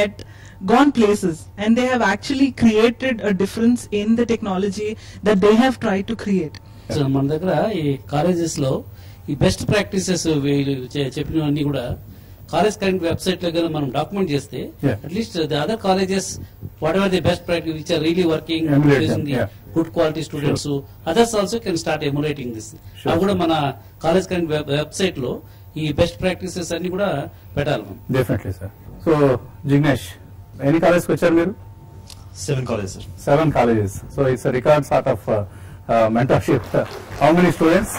gone places, and they have actually created a difference in the technology that they have tried to create. So మన దగ్గర ఈ colleges లో ఈ best practices చెప్పినవన్నీ కూడా college current website లో మనం document చేస్తే at least the other colleges whatever the best practice which are really working using the good quality students, others also can start emulating this. అవి కూడా మన కాలేజ్ కరెంట్ వెబ్సైట్ లో ఈ best practices అన్ని కూడా పెట్టాలి. Definitely sir. సో జిగ్నేష్, ఎన్ని college కి వచ్చారు మీరు? 7 colleges, sir. 7 colleges. So it's a record sort of mentorship. How many students?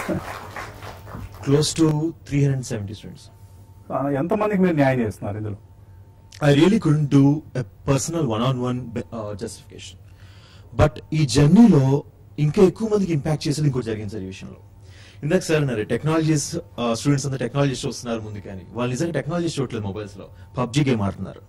Close to 370 students. ఎంత మందికి మీరు న్యాయం చేస్తున్నారు ఇందులో? I really couldn't do a personal one-on-one justification. But ఈ జర్నీలో ఇంకా ఎక్కువ మందికి ఇంపాక్ట్ చేసేది ఇంకోటి జరిగింది సార్ ఈ విషయంలో. ఇందాక సార్ అన్నారు టెక్నాలజీస్ స్టూడెంట్స్ అంతా టెక్నాలజీస్ వస్తున్నారు ముందు, కానీ వాళ్ళు నిజంగా టెక్నాలజీస్ చూడట్లేదు. మొబైల్స్ లో పబ్జీ గేమ్ ఆడుతున్నారు.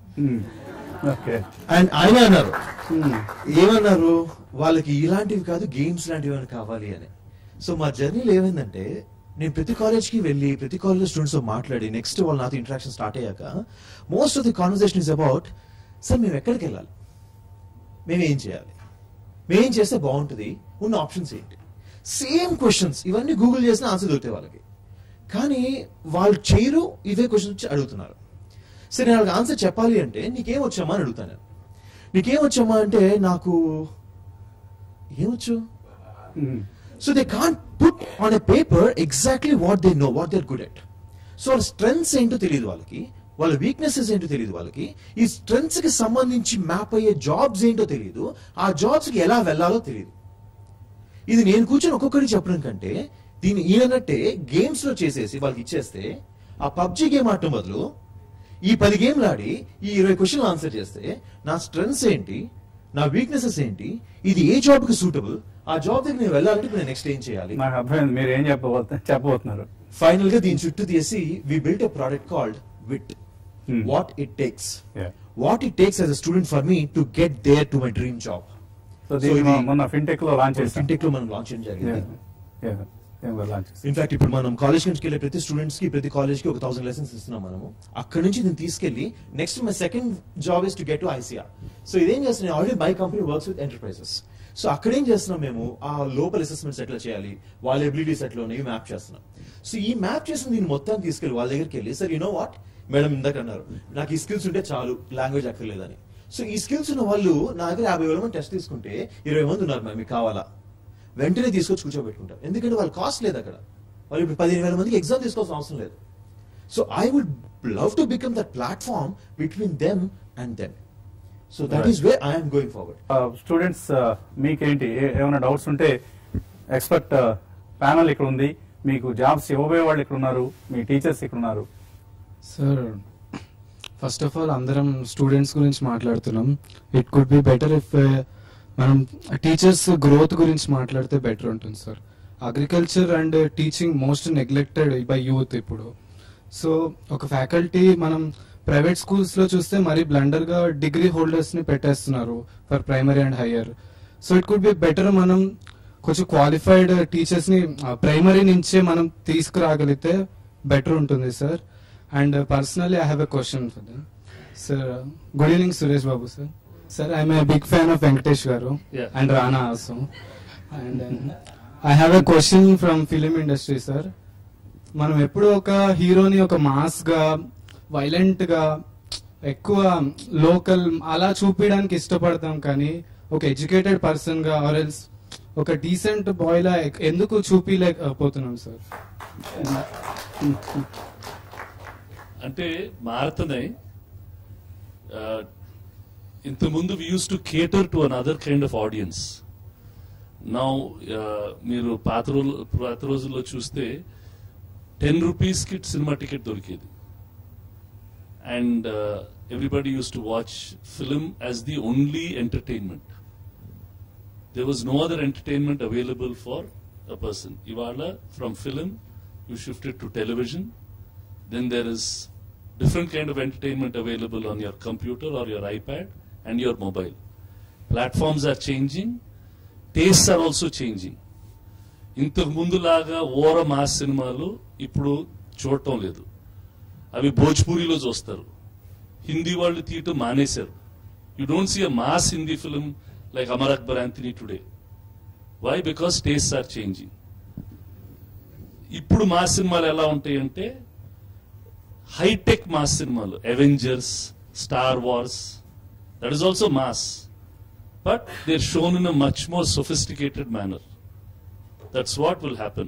అండ్ ఆయన అన్నారు, ఏమన్నారు, వాళ్ళకి ఇలాంటివి కాదు గేమ్స్ లాంటివి అని కావాలి అని. సో మా జర్నీలో ఏమైందంటే నేను ప్రతి కాలేజ్కి వెళ్ళి ప్రతి కాలేజ్ స్టూడెంట్స్ తో మాట్లాడి నెక్స్ట్ వాళ్ళు నాతో ఇంటరాక్షన్ స్టార్ట్ అయ్యాక most of the conversation is about sir మేము ఎక్కడికి వెళ్ళాలి, మేమేం చేయాలి, మేమేం చేస్తే బాగుంటుంది, ఉన్న ఆప్షన్స్ ఏంటి, సేమ్ క్వశ్చన్స్ ఇవన్నీ గూగుల్ చేసిన ఆన్సర్ దొరుకుతాయి వాళ్ళకి. కానీ వాళ్ళు చేయరు, ఇవే క్వశ్చన్స్ అడుగుతున్నారు. సరే నేను వాళ్ళకి ఆన్సర్ చెప్పాలి అంటే నీకేం వచ్చామా అని అడుగుతాను. నీకేం వచ్చామా అంటే నాకు ఏమొచ్చు. So they can't put on a paper exactly what they know, what they are good at. So వాళ్ళ స్ట్రెంగ్స్ ఏంటో తెలియదు వాళ్ళకి, వాళ్ళ వీక్నెసెస్ ఏంటో తెలియదు వాళ్ళకి, ఈ స్ట్రెంగ్స్ కి సంబంధించి మ్యాప్ అయ్యే జాబ్స్ ఏంటో తెలియదు, ఆ జాబ్స్ కి ఎలా వెళ్లాలో తెలియదు. ఇది నేను కూర్చొని ఒక్కొక్కటి చెప్పడం కంటే దీన్ని ఈయనట్టే గేమ్స్ లో చేసేసి వాళ్ళకి ఇచ్చేస్తే ఆ పబ్జీ గేమ్ ఆడటం బదులు ఈ 10 గేమ్లు ఆడి ఈ 20 క్వశ్చన్లు ఆన్సర్ చేస్తే నా స్ట్రెంగ్స్ ఏంటి, నా వీక్నెసెస్ ఏంటి, ఇది ఏ జాబ్ కి సూటబుల్, ఆ జాబ్ దగ్గర నేను వెళ్ళాలంటే ఇప్పుడు నేను నెక్స్ట్ ఏం చేయాలి? నాకు అర్థమైంది మీరు ఏం చెప్పబోతున్నారు. ఫైనల్ గా దీని చుట్టూ తీసి we built a product called Wit. What it takes as a student for me to get there to my dream job. So మొన్న ఫిన్టెక్ లో లాంచ్ చేసాం. ఫిన్టెక్ లో మనం లాంచ్ చేయడం జరిగింది. ఇన్ఫాక్ట్ ఇప్పుడు మనం కాలేజ్ నుంచి వెళ్ళే ప్రతి స్టూడెంట్స్ కి ప్రతి కాలేజ్ కి ఒక 1000 లెసన్స్ ఇస్తున్నాం మనము. అక్కడ నుంచి దీన్ని తీసుకెళ్లి next my second job is to get to ICR. So ఇదేం చేస్తున్నాం, already my company works with enterprises. So అక్కడేం చేస్తున్నాం మేము, ఆ లోపల్ అసెస్మెంట్స్ ఎట్లా చేయాలి, వాళ్ళ ఎబిలిటీస్ ఎట్లా ఉన్నాయి మ్యాప్ చేస్తున్నాం. సో ఈ మ్యాప్ చేసిన దీన్ని మొత్తం తీసుకెళ్ళి వాళ్ళ దగ్గరికి వెళ్ళి, sir you know what madam ఇందాక అన్నారు నాకు ఈ స్కిల్స్ ఉంటే చాలు, లాంగ్వేజ్ అక్కర్లేదని. సో ఈ స్కిల్స్ ఉన్న వాళ్ళు నా దగ్గర 50,000 మంది టెస్ట్ తీసుకుంటే 20 మంది ఉన్నారు మ్యామ్ మీకు కావాలా, వెంటనే తీసుకొచ్చి కూర్చోబెట్టుకుంటారు. ఎందుకంటే వాళ్ళు కాస్ట్ లేదు అక్కడ, వాళ్ళు ఇప్పుడు 15,000 మందికి ఎగ్జామ్ తీసుకోవాల్సిన అవసరం లేదు. So I would love to become that platform between them and them. So that is where I am going forward. Students మీకేంటి ఏమైనా డౌట్స్ ఉంటే ఎక్స్పర్ట్ ప్యానల్ ఇక్కడ ఉంది, మీకు జాబ్స్ ఇవ్వబోయే వాళ్ళు ఇక్కడ ఉన్నారు, మీ టీచర్స్ ఇక్కడ ఉన్నారు. సార్ ఫస్ట్ ఆఫ్ ఆల్ అందరం స్టూడెంట్స్ గురించి మాట్లాడుతున్నాం. It could be better if మనం టీచర్స్ గ్రోత్ గురించి మాట్లాడితే బెటర్ ఉంటుంది sir. Agriculture and teaching most neglected by youth ఇప్పుడు. సో ఒక ఫ్యాకల్టీ మనం ప్రైవేట్ స్కూల్స్ లో చూస్తే మరి బ్లండర్ గా డిగ్రీ హోల్డర్స్ ని పెట్టేస్తున్నారు for primary and higher. So it could be better మనం కొంచెం క్వాలిఫైడ్ టీచర్స్ ని ప్రైమరీ నుంచే మనం తీసుకురాగలిగితే బెటర్ ఉంటుంది sir. And personally I have a question for them. Sir good evening Suresh Babu sir. Sir, I'm a big fan of Venkatesh Garu and Rana also. And I have a question from film industry, sir. మనం ఎప్పుడు ఒక హీరోని ఒక mass గా violent గా ఎక్కువ local అలా చూపించడానికి ఇష్టపడతాం, కానీ ఒక ఎడ్యుకేటెడ్ పర్సన్ గా ఆర్ ఎల్స్ ఒక డీసెంట్ బాయ్ లా ఎందుకు చూపించలేకపోతున్నాం సార్? అంటే మారుతున్నాయి. ఇంతకుముందు we used to cater to another kind of audience. Now మీరు పాత రోజుల్లో చూస్తే 10 rupees కి సినిమా టికెట్ దొరికేది. And everybody used to watch film as the only entertainment. There was no other entertainment available for a person. Ivala from film you shifted to television. Then there is different kind of entertainment available on your computer or your iPad and your mobile. Platforms are changing, tastes are also changing. ఇంతకు ముందులాగా ఓర mass సినిమాలు ఇప్పుడు చూడటం లేదు. అవి భోజ్పూరిలో చూస్తారు, హిందీ వాళ్ళు తీయటం మానేశారు. You don't see a mass Hindi film like Amar Akbar Anthony today. Why? Because tastes are changing. ఇప్పుడు మాస్ సినిమాలు ఎలా ఉంటాయంటే హైటెక్ మాస్ సినిమాలు, Avengers, Star Wars, that is also mass, but they're shown in a much more sophisticated manner. That's what will happen.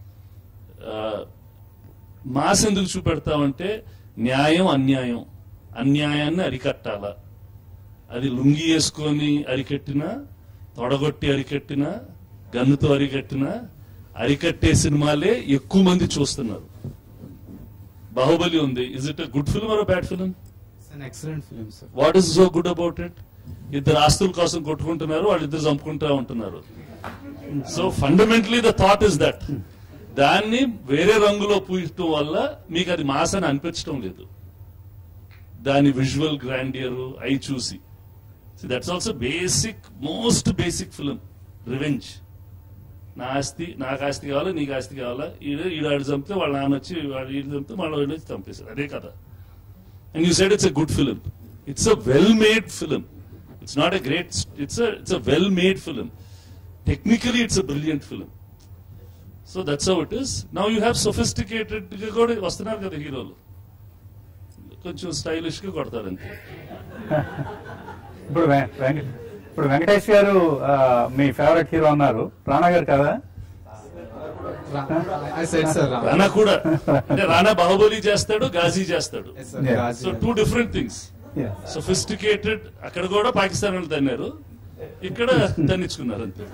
Mass ఎందుకు చూపెడతామంటే న్యాయం అన్యాయం, అన్యాయాన్ని అరికట్టాలా. అది లుంగి వేసుకొని అరికట్టినా, తొడగొట్టి అరికట్టినా, గన్నుతో అరికట్టినా, అరికట్టే సినిమాలే ఎక్కువ మంది చూస్తున్నారు. బాహుబలి ఉంది. Is it a good film or a bad film? An excellent film, sir. What is so good about it? ఇద్దరు ఆస్తుల కోసం కొట్టుకుంటున్నారు, వాళ్ళిద్దరు చంపుకుంటా ఉంటున్నారు. So fundamentally the thought is that. దాన్ని వేరే రంగులో పూయటం వల్ల మీకు అది మాస్ అని అనిపించడం లేదు. దాని విజువల్ గ్రాండియర్ అయి చూసి. That's also basic, most basic film. Revenge. నా ఆస్తి నాకు ఆస్తి కావాలా, నీకు ఆస్తి కావాలా, ఈడాడు చంపితే వాళ్ళ నాన్న వచ్చి ఈడు చంపితే వాళ్ళ వచ్చి చంపేశారు. అదే కదా. And you said it's a good film. It's a well-made film. It's not a great. It's a well-made film. Technically, it's a brilliant film. So that's how it is. Now you have sophisticated. కూడా వస్తున్నారు కదా హీరోలు, కొంచెం stylish గా కొడతారు అంతే. ఇప్పుడు వెంకటేష్ గారు మీ ఫేవరెట్ హీరో అన్నారు, రానా గారు కదా? రానా కూడా అంటే రానా బాహుబలి చేస్తాడు, గాజీ చేస్తాడు. So 2 different things. సొఫిస్టికేటెడ్. అక్కడ కూడా పాకిస్తాన్ వాళ్ళు తన్నారు, ఇక్కడ తన్నించుకున్నారు అంతే.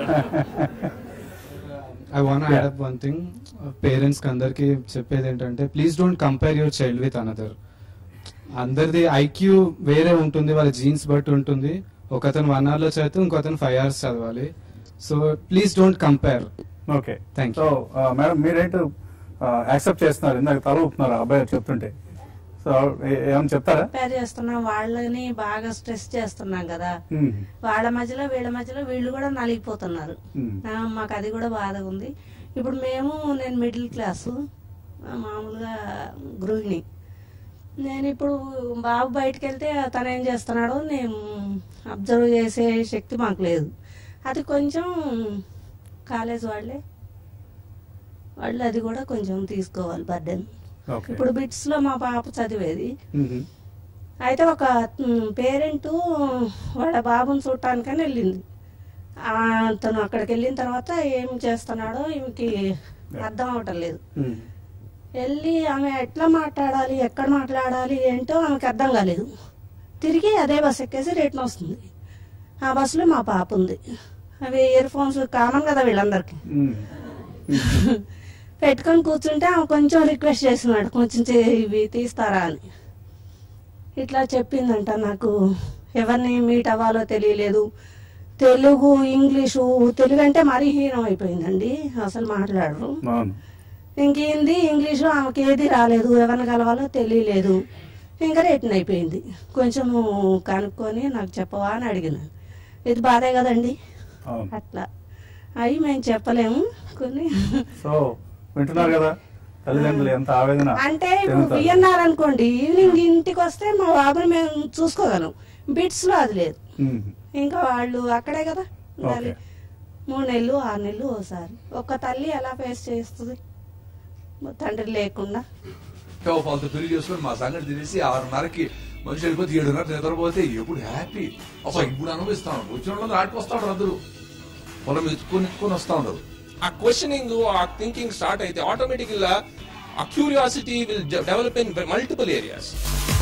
I want to add up one thing. Parents కి అందరికి చెప్పేది ఏంటంటే please don't compare your child with another. అందరిది ఐక్యూ వేరే ఉంటుంది, వాళ్ళ జీన్స్ బట్టి ఉంటుంది. ఒకతను 1 hour లో చదివితే ఇంకొతను 5 hours చదవాలి. So please don't compare. Okay, thank so madam మీరేంటో యాక్సెప్ట్ చేస్తున్నారు, ఇందాక తల ఊపుతున్నారు అబ్బాయి చెప్తుంటే. సో ఏమైనా చెప్తారా? కంపేర్ చేస్తున్నాం, వాళ్ళని బాగా స్ట్రెస్ చేస్తున్నాం కదా, వాళ్ళ మధ్యలో వీళ్ళ మధ్యలో వీళ్ళు కూడా నలిగిపోతున్నారు. మాకు అది కూడా బాధగా ఉంది. ఇప్పుడు నేను మిడిల్ క్లాసు, మామూలుగా గృహిణి. నేను ఇప్పుడు బాబు బయటకు వెళ్తే తను ఏం చేస్తున్నాడో నేను అబ్జర్వ్ చేసే శక్తి మాకు లేదు. అది కొంచెం కాలేజ్ వాళ్ళు అది కూడా కొంచెం తీసుకోవాలి బర్డెన్. ఇప్పుడు బిట్స్ లో మా పాప చదివేది, అయితే ఒక పేరెంట్ వాళ్ళ బాబుని చూడటానికని వెళ్ళింది. తను అక్కడికి వెళ్ళిన తర్వాత ఏం చేస్తున్నాడో ఈమెకి అర్థం అవటం లేదు. వెళ్ళి ఆమె ఎట్లా మాట్లాడాలి, ఎక్కడ మాట్లాడాలి ఏంటో ఆమెకి అర్థం కాలేదు. తిరిగి అదే బస్ ఎక్కేసి రిటర్న్ వస్తుంది. ఆ బస్సులో మా పాప ఉంది. అవి ఇయర్ ఫోన్స్ కామన్ కదా వీళ్ళందరికి. పెట్టుకొని కూర్చుంటే ఆమె కొంచెం రిక్వెస్ట్ చేస్తున్నాడు, కొంచెం ఇవి తీస్తారా అని. ఇట్లా చెప్పిందంట, నాకు ఎవరిని మీట్ అవ్వాలో తెలియలేదు. తెలుగు ఇంగ్లీషు, తెలుగు అంటే మరీ హీనం అయిపోయిందండి, అసలు మాట్లాడరు. ఇంకేంది ఇంగ్లీషు ఆమెకి ఏది రాలేదు, ఎవరిని కలవాలో తెలియలేదు. ఇంకా రిటర్న్ అయిపోయింది. కొంచెం కనుక్కొని నాకు చెప్పవా అని అడిగిన. ఇది బాధే కదండి. అట్లా అవి మేము చెప్పలేము కొన్ని. సో వింటున్నారు కదా తల్లిదండ్రులు ఎంత ఆవేదన. అంటే ఇప్పుడు విఎన్ఆర్ అనుకోండి, ఈవినింగ్ ఇంటికి వస్తే మా బాబుని మేము చూసుకోగలం. బిట్స్ లో అది లేదు. ఇంకా వాళ్ళు అక్కడే కదా ఉండాలి. 3 నెలలు 6 నెలలు ఓసారి. ఒక్క తల్లి ఎలా ఫేస్ చేస్తుంది తండ్రి లేకుండా? వాళ్ళతో పెళ్లి చేసుకుని మా సంగతి తెలిసి 6:30కి మనిషి వెళ్ళిపోతే 7:30 నిద్రపోతే ఎప్పుడు హ్యాపీ అసలు ఇప్పుడు అనుభవిస్తాం. వచ్చిన వాళ్ళు ఆడికొస్తా ఉంటారు, అందరూ పొలం ఎత్తుకొని వస్తా ఉంటారు. ఆ క్వశ్చనింగ్ ఆ థింకింగ్ స్టార్ట్ అయితే ఆటోమేటిక్ గా ఆ curiosity will develop in multiple areas.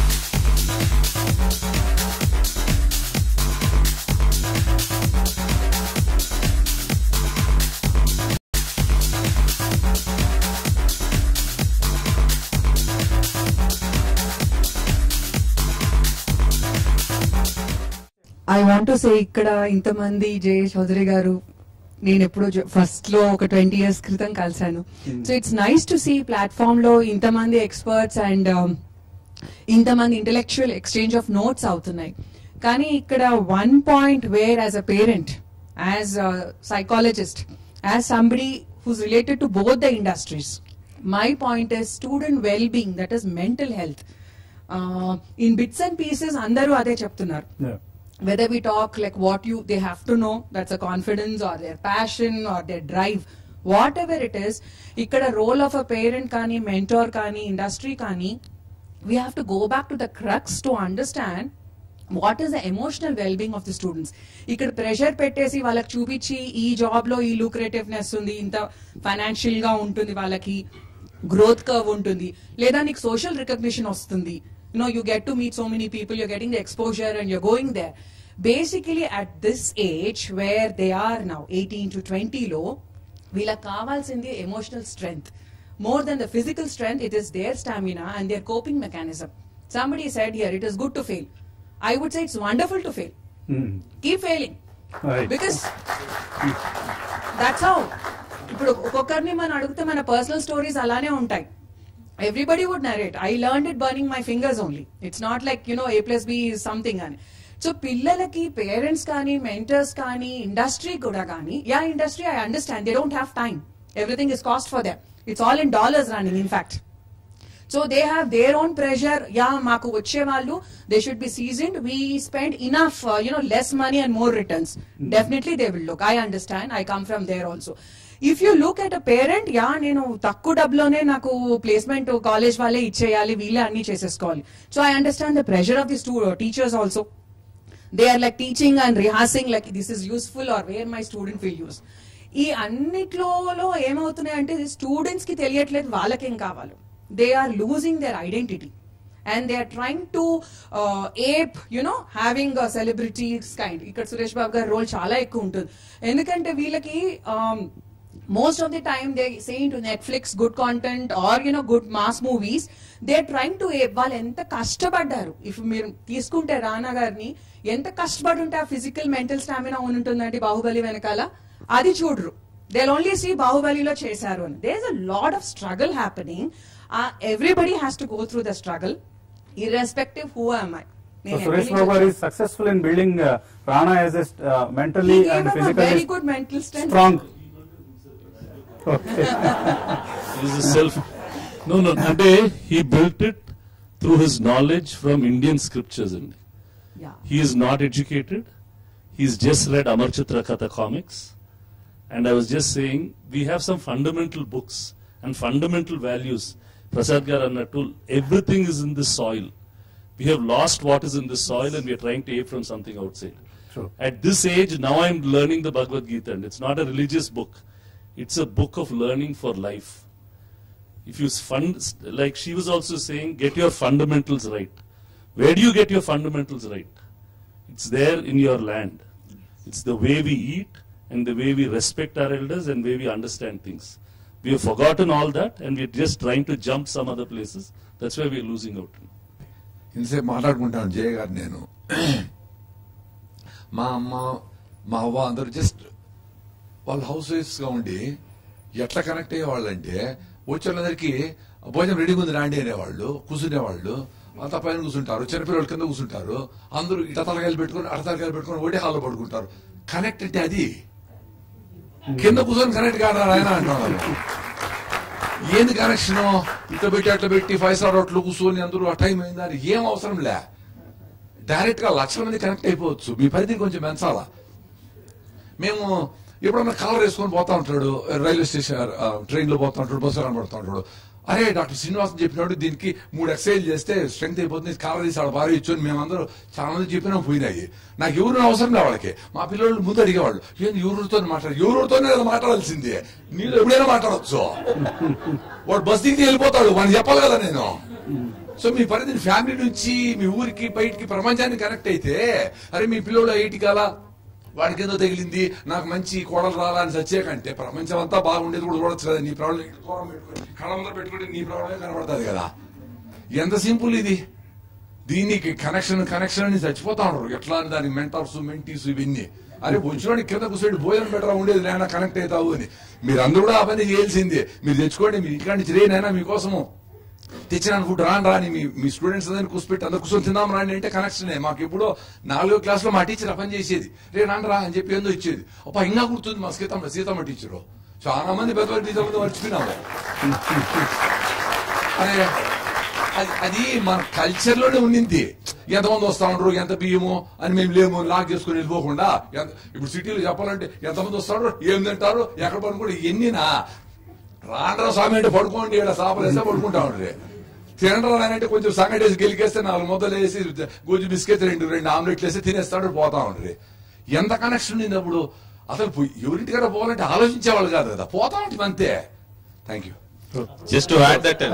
I want to say, ఇక్కడ ఇంతమంది జయ చౌదరి గారు నేను ఎప్పుడు ఫస్ట్ లో ఒక 20 years క్రితం కలిసాను. So it's nice to see platform లో ఇంతమంది ఎక్స్పర్ట్స్ అండ్ ఇంతమంది ఇంటెలెక్చువల్ ఎక్స్చేంజ్ ఆఫ్ నోట్స్ అవుతున్నాయి. కానీ ఇక్కడ one point where as a parent, as psychologist, as somebody who's related to both the industries, my point is student well being, that is mental health. In bits and pieces అందరూ అదే చెప్తున్నారు. Whether we talk like what they have to know, that's a confidence or their passion or their drive, whatever it is, ikkada role of a parent kani, mentor kani, industry kani, we have to go back to the crux to understand what is the emotional well-being of the students. Ikkada pressure pettesi vallaki chupichi ee job lo ee lucrativeness undi, inta financial ga untundi, vallaki growth curve untundi, leda nik social recognition ostundi. You know, you get to meet so many people, you're getting the exposure and you're going there. Basically, at this age where they are now, 18 to 20 lo, veela kavalsindi emotional strength. More than the physical strength, it is their stamina and their coping mechanism. Somebody said here, it is good to fail. I would say it's wonderful to fail. Keep failing. Right. Because that's how. ఇప్పుడు ఒక్కొక్కరిని మనం అడిగితే మన personal stories అలానే ఉంటాయి. Everybody would narrate, I learned it burning my fingers only. It's not like, you know, A+B is something. So, pillalaki, parents kani, mentors kani, industry kuda kani. Yeah, industry, I understand. They don't have time. Everything is cost for them. It's all in dollars running, in fact. So, they have their own pressure. Yeah, maku vache vallu, they should be seasoned. We spend enough, less money and more returns. Definitely they will look. I understand. I come from there also. If you look at a parent, yeah, నేను తక్కువ డబ్బులోనే నాకు placement college వాళ్ళే ఇచ్చేయాలి, వీళ్ళే అన్ని చేసేసుకోవాలి. So I understand the pressure of the teachers also. They are like teaching and rehearsing like this is useful or where my student will use. ఈ అన్నిట్లో ఏమవుతున్నాయి అంటే స్టూడెంట్స్ కి తెలియట్లేదు వాళ్ళకేం కావాలి. They are losing their identity and they are trying to ape, having a celebrities kind. Ikkada Suresh Babu garu role chaala ekku untundi, endukante veelaki most of the time they say into Netflix good content or good mass movies, they are trying to ape. Vallu enta kashtapaddaru. If meer teeskunte Rana garni enta kashtabadi unte aa physical mental stamina untundandi Bahubali venakala, అది చూడరు. They'll only see Bahubaliలో చేశారు అని. There's a lot of struggle happening. Everybody has to go through the struggle, irrespective who am I. So Suresh Babu is successful in building Rana as a mentally and physically very good mental strength. Strong. Okay. He's a self. No. He built it through his knowledge from Indian scriptures. Yeah. He is not educated. He's just read Amar Chitra Katha comics. And I was just saying, we have some fundamental books and fundamental values. Prasad Garu annattu, everything is in the soil. We have lost what is in the soil and we are trying to ape from something outside. True. At this age, now I'm learning the Bhagavad Gita, and it's not a religious book. It's a book of learning for life. If you like she was also saying, get your fundamentals right. Where do you get your fundamentals right? It's there in your land. It's the way we eat and the way we respect our elders and the way we understand things. We have forgotten all that and we're just trying to jump some other places. That's why we're losing out. ఇంతసేపు మాట్లాడుకుంటాను జయ గారు, నేను మా అమ్మ మా అవ్వ అందరూ just వాళ్ళు house వైఫ్స్గా ఉండి ఎట్లా కనెక్ట్ అయ్యేవాళ్ళు అంటే వచ్చేళ్ళందరికీ భోజనం రెడీగా ఉంది రాండి అనేవాళ్ళు, కూర్చునేవాళ్ళు. అంతా పైన కూర్చుంటారు, చిన్నపిల్లల కింద కూర్చుంటారు, అందరూ ఇట తలకాయలు పెట్టుకుని అట తలకాయలు పెట్టుకుని ఒకటే హాల్లో పడుకుంటారు. కనెక్ట్ అంటే అది కింద కూర్చొని కనెక్ట్ కాదు ఆయన అంటున్నారు. ఏంది కనెక్షన్? ఇట్లా పెట్టి అట్లా పెట్టి 5-star హోటల్ కూర్చొని అందరూ ఆ టైం అయిందా అని ఏం అవసరం లే. డైరెక్ట్ గా లక్షల మంది కనెక్ట్ అయిపోవచ్చు. మీ పరిధిని కొంచెం పెంచాలా. మేము ఎప్పుడన్నా కలర్ వేసుకొని పోతా ఉంటాడు, రైల్వే స్టేషన్ ట్రైన్ లో పోతా ఉంటాడు, బస్సు కనబడుతూ ఉంటాడు. అరే డాక్టర్ శ్రీనివాసన్ చెప్పినాడు దీనికి 3 ఎక్సర్సైజ్ చేస్తే స్ట్రెంగ్త్ అయిపోతుంది, కలర్ తీసి ఆడ బాగా ఇచ్చు అని మేమందరూ చాలా మంది చెప్పినా పోయినాయి. నాకు ఎవరు అవసరం లే వాళ్ళకి. మా పిల్లలు ముందు అడిగేవాళ్ళు, ఏంది ఎవరితో మాట్లాడు, ఎవరితోనే మాట్లాడాల్సిందే, నీళ్ళు ఎప్పుడైనా మాట్లాడచ్చు. వాడు బస్ దిగి వెళ్ళిపోతాడు, వాడిని చెప్పాలి కదా నేను. సో మీ పరిధిని ఫ్యామిలీ నుంచి మీ ఊరికి బయటికి ప్రపంచానికి కనెక్ట్ అయితే, అరే మీ పిల్లలు 8 కాలా వాడికి ఏదో తగిలింది, నాకు మంచి కోడలు రాలా అని చచ్చే కంటే ప్రపంచం అంతా బాగుండేది కూడా చూడొచ్చు కదా. నీ ప్రాబ్లం దూరం పెట్టుకుని కళ్ళందరూ పెట్టుకుంటే నీ ప్రాబ్లమే కనబడుతుంది కదా. ఎంత సింపుల్ ఇది. దీనికి కనెక్షన్ అని చచ్చిపోతా ఉంటారు. ఎట్లా అని దానికి మెంటర్స్ మెంటీస్ ఇవన్నీ. అరే వచ్చినోడి కింద కూర్చోండి భోజనం బెటర్ ఉండేది నేనా కనెక్ట్ అవుతావు అని. మీరు అందరూ కూడా ఆ పని చేయాల్సిందే. మీరు తెచ్చుకోండి, మీరు ఇక్కడ నుంచి రేనైనా మీకోసము తెచ్చినాను ఫుడ్ రాని మీ స్టూడెంట్స్ అందరినీ కూర్చోపెట్టి అందరు కూర్చొని తిందాం రాని అంటే కనెక్షనే. మాకు ఎప్పుడో 4వ క్లాస్లో మా టీచర్ పని చేసేది, రే నాన్నరా అని చెప్పి ఏందో ఇచ్చేది. అప్ప ఇంకా గుర్తుంది మా సీతమ్మ టీచరు. చాలా మంది పెద్ద టీచర్లతో మర్చిపోయినాము. అరే అది మన కల్చర్ లోనే ఉండింది. ఎంతమంది వస్తా ఉండరు, ఎంత బియ్యము అని మేము లేము లాక్ చేసుకుని వెళ్ళిపోకుండా. ఇప్పుడు సిటీలో చెప్పాలంటే ఎంతమంది వస్తాడు, ఏం తింటారు, ఎక్కడ పడుకుంటారు, ఎన్నినా రాండ్రా స్వామి అంటే పడుకోండి, ఇక్కడ సాపలేస్తే పడుకుంటా ఉండ్రి. తినరా అంటే కొంచెం సంగటేసి గెలికేస్తే 4 ముద్దలు వేసి గోజు బిస్కెట్ 2 ఆమ్లెట్లు వేసి తినేస్తాడు, పోతా ఉండ్రి. ఎంత కనెక్షన్ ఉంది అప్పుడు. అసలు ఎవరింటికన్నా పోవాలంటే ఆలోచించేవాళ్ళు కాదు కదా, పోతా ఉంటుంది అంతే. Thank you. Just to add that,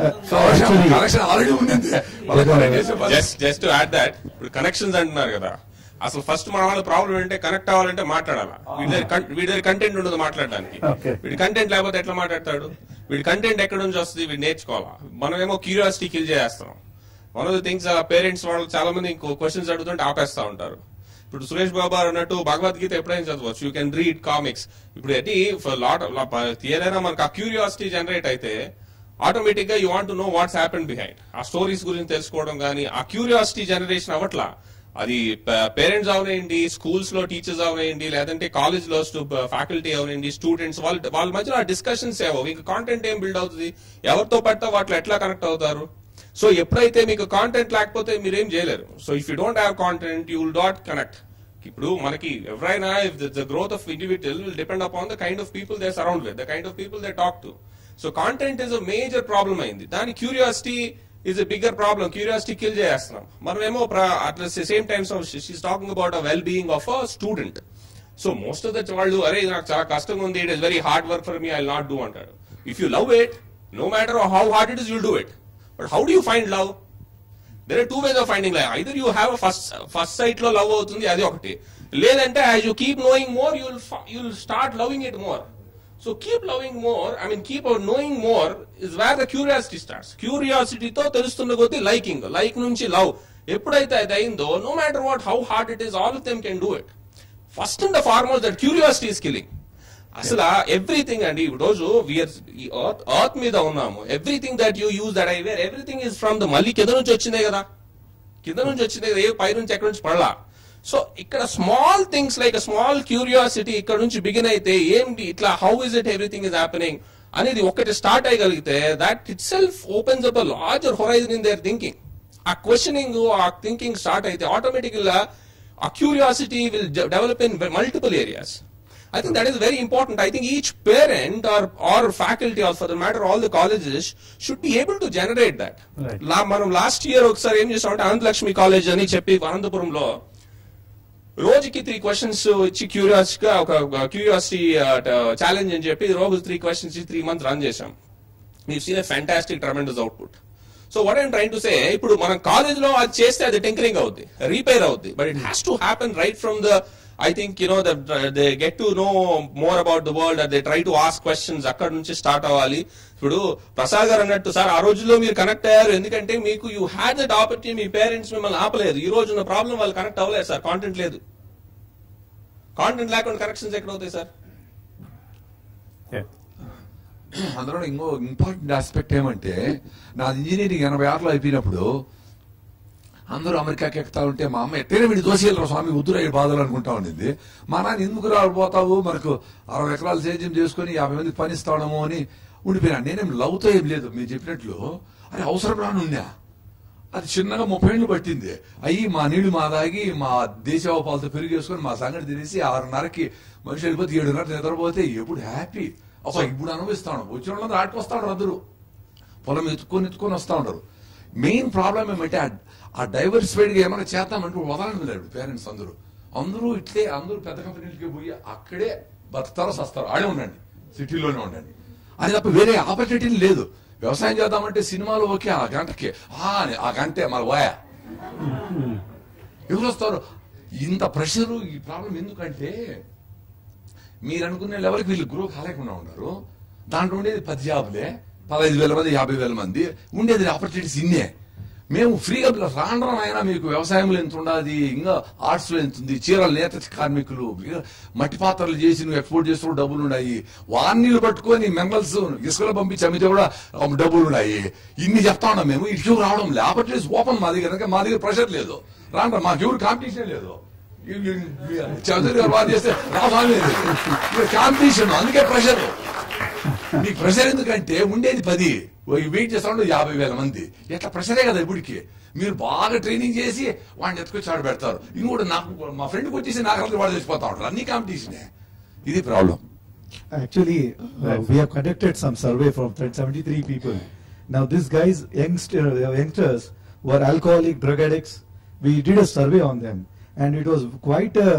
just to add that, connections అంటున్నారు కదా, అసలు ఫస్ట్ మన వాళ్ళ ప్రాబ్లం ఏంటంటే కనెక్ట్ అవ్వాలంటే మాట్లాడాలా. వీడి దగ్గర కంటెంట్ ఉండదు మాట్లాడడానికి. వీడి కంటెంట్ లేకపోతే ఎట్లా మాట్లాడతాడు? వీడి కంటెంట్ ఎక్కడ నుంచి వస్తుంది? వీడు నేర్చుకోవాలా. మనమేమో క్యూరియాసిటీ కిల్ చేస్తాం. One of the things parents వాళ్ళు చాలా మంది క్వశ్చన్స్ అడుగుతుంటే ఆపేస్తా ఉంటారు. ఇప్పుడు సురేష్ బాబు అన్నట్టు భగవద్గీత ఎప్పుడైనా చదవచ్చు, యూ కెన్ రీడ్ కామిక్స్. ఇప్పుడు అది ఏదైనా మనకు ఆ క్యూరియాసిటీ జనరేట్ అయితే ఆటోమేటిక్ గా you want to know what's happen behind. ఆ స్టోరీస్ గురించి తెలుసుకోవడం కానీ ఆ క్యూరియాసిటీ జనరేషన్ అవ్వట్లా. అది పేరెంట్స్ అవనండి, స్కూల్స్ లో టీచర్స్ అవనండి, లేదంటే కాలేజ్ లో ఫ్యాకల్టీ అవనండి, స్టూడెంట్స్ వాళ్ళ మధ్యలో ఆ డిస్కషన్స్ ఏవో. ఇంకా కాంటెంట్ ఏం బిల్డ్ అవుతుంది? ఎవరితో పడితే వాటిలో ఎట్లా కనెక్ట్ అవుతారు? సో ఎప్పుడైతే మీకు కాంటెంట్ లేకపోతే మీరేం చేయలేరు. So if you don't have content you will not connect. ఇప్పుడు మనకి ఎవరైనా the growth of individual will depend upon the kind of people they surround with, the kind of people they talk to. So content is a major problem అయింది. దాని curiosity is a bigger problem. Curiosity kill చేస్తున్నాం మనమేమో. at the same time she's talking about a well-being of a student. So most of the వాళ్ళు అరే నాకు చాలా కష్టంగా ఉంది, it is very hard work for me, I'll not do అంటాడు. If you love it, no matter how hard it is, you'll do it. But how do you find love? There are 2 ways of finding love. Either you have a first sight లో love అవుతుంది, అది ఒకటి. లేదంటే as you keep knowing more, you'll start loving it more. So keep loving more, keep on knowing more is where the curiosity starts. Curiosity తో తెలుస్తున్న కొద్దీ liking, like నుంచి love ఎప్పుడైతే అది అయిందో, no matter what, how hard it is, all of them can do it. First and the foremost, that curiosity is killing. అసలు everything అండి ఈ రోజు ఎర్త్ మీద ఉన్నాము. Everything that you use that I wear everything is from the మళ్ళీ కింద నుంచి వచ్చిందే కదా, కింద నుంచి వచ్చిందే కదా, ఏ పై నుంచి ఎక్కడి నుంచి పడలా. సో ఇక్కడ small things like small curiosity ఇక్కడ నుంచి బిగిన్ అయితే ఏంటి ఇట్లా how is it everything is happening అనేది ఒకటి స్టార్ట్ అయ్యగలిగితే that itself opens up a larger horizon in their thinking. ఆ క్వశ్చనింగ్ ఆ థింకింగ్ స్టార్ట్ అయితే ఆటోమేటిక్ గా ఆ curiosity will develop in multiple areas. I think that is very important. I think each parent or faculty or for the matter all the colleges should be able to generate that. మనం last year ఒకసారి ఏం చేసామంటే Ananthalakshmi college అని చెప్పి అనంతపురంలో రోజుకి 3 questions ఇచ్చి curiosity challenge అని చెప్పి రోజు 3 questions ఇచ్చి 3 months రన్ చేసాం. We've seen a fantastic tremendous output. So what I'm trying to say, ఇప్పుడు మనం కాలేజ్ లో అది చేస్తే అది టింకరింగ్ అవుద్ది, రిపేర్ అవుద్ది, but it has to happen right from the I think they get to know more about the world and they try to ask questions అక్కడ నుంచి స్టార్ట్ అవ్వాలి. ఇప్పుడు ప్రసాద్ గారు అన్నట్టు సార్ ఆ రోజుల్లో మీరు కనెక్ట్ అయ్యారు ఎందుకంటే మీకు యూ హ్యాడ్ దట్ ఆపర్చునిటీ, మీ పేరెంట్స్ మిమ్మల్ని ఆపలేదు. ఈ రోజు ఉన్న ప్రాబ్లం వాళ్ళు కనెక్ట్ అవ్వలేదు సార్, కాంటెంట్ లేదు. కాంటెంట్ లేకుండా కనెక్షన్స్ ఎక్కడ అవుతాయి సార్? అందులో ఇంకో ఇంపార్టెంట్ ఆస్పెక్ట్ ఏమంటే నా ఇంజనీరింగ్ 86లో అయిపోయినప్పుడు అందరూ అమెరికాకి ఎక్కుతా ఉంటే మా అమ్మ ఎట్టైనా వీడి దోషిల్రా స్వామి ఉద్దురయ్యే బాధలు అనుకుంటా ఉండింది. మా నాన్న ఎందుకు రాబోతావు, మనకు 60 ఎకరాలు సేద్యం చేసుకుని 50 మందికి పనిస్తాడము అని ఉండిపోయినాను. నేనేం లవ్తో ఏం లేదు, మీరు చెప్పినట్లు అది అవసరం రానున్నా. అది చిన్నగా 30 ఏళ్ళు పట్టింది. అయ్యి మా నీళ్లు మా దాగి మా దేశవాపాలతో పెరిగేసుకుని మా సంగతి తినేసి 6:30కి మనిషి వెళ్ళిపోతే 7:30 నిద్రపోతే ఎప్పుడు హ్యాపీ అసలు ఇప్పుడు అనుభవిస్తాను. వచ్చిన వాళ్ళందరూ ఆటుకొస్తాడు, అందరూ పొలం ఎత్తుకొని వస్తా ఉండరు. మెయిన్ ప్రాబ్లం ఏమంటే ఆ డైవర్సిఫైడ్ గా ఏమైనా చేద్దామంటే వదలని లేదు పేరెంట్స్. అందరూ ఇట్లే అందరూ పెద్ద కంపెనీలకి పోయి అక్కడే బతుకుతారో సస్తారో ఆడే ఉండండి, సిటీలోనే ఉండండి అని తప్ప వేరే ఆపర్చునిటీ లేదు. వ్యవసాయం చేద్దామంటే సినిమాలో ఓకే ఆ గంటకి ఆ గంటే మన వాయా ఎవరు వస్తారు. ఇంత ప్రెషరు ఈ ప్రాబ్లం ఎందుకంటే మీరు అనుకునే లెవెల్కి వీళ్ళు గ్రో కాలేకుండా ఉన్నారు. దాంట్లో ఉండేది 10 జాబులే, 15,000 మంది 50,000 మంది ఉండేది ఆపర్చునిటీస్ ఇన్నే. మేము ఫ్రీగా రాండ్రం అయినా మీకు వ్యవసాయంలో ఎంత ఉండదు, ఇంకా ఆర్ట్స్ లో ఎంత ఉంది, చీరల నేత కార్మికులు, మట్టి పాత్రలు చేసి నువ్వు ఎక్స్పోర్ట్ చేస్తూ డబ్బులు ఉన్నాయి. వాన్నీళ్ళు పట్టుకొని మినరల్స్ ఇసుకలో పంపించి అమ్మితే కూడా డబ్బులు ఉన్నాయి. ఇన్ని చెప్తా ఉన్నాం మేము. ఇటు రావడం లే, ఆపర్చునిటీస్ ఓపెన్ మా దగ్గర. మా దగ్గర ప్రెషర్ లేదు, రాండ్రా మాకెవరు కాంపిటీషన్ లేదు. చౌదరి గారు వారు చేస్తే కాంపిటీషన్, అందుకే ప్రెషర్. నీకు ప్రెషర్ ఎందుకంటే ఉండేది 10, వెయిట్ చేస్తా 50,000 మంది. ఎట్లా ప్రెషరే కదా ఇప్పటికి. మీరు బాగా ట్రైనింగ్ చేసి వాడిని ఎత్తుకొచ్చి ఆడ పెడతారు. ఇంకోటి నాకు మా ఫ్రెండ్కి వచ్చేసి నాకు అసలు వాడు తెచ్చిపోతా ఉంటారు. అన్ని కాంపిటీషనే. ఇది problem. Actually, we have conducted some survey from 73 people. Now, these guys, youngsters, were alcoholic, drug addicts. We did a survey on them, and it was quite a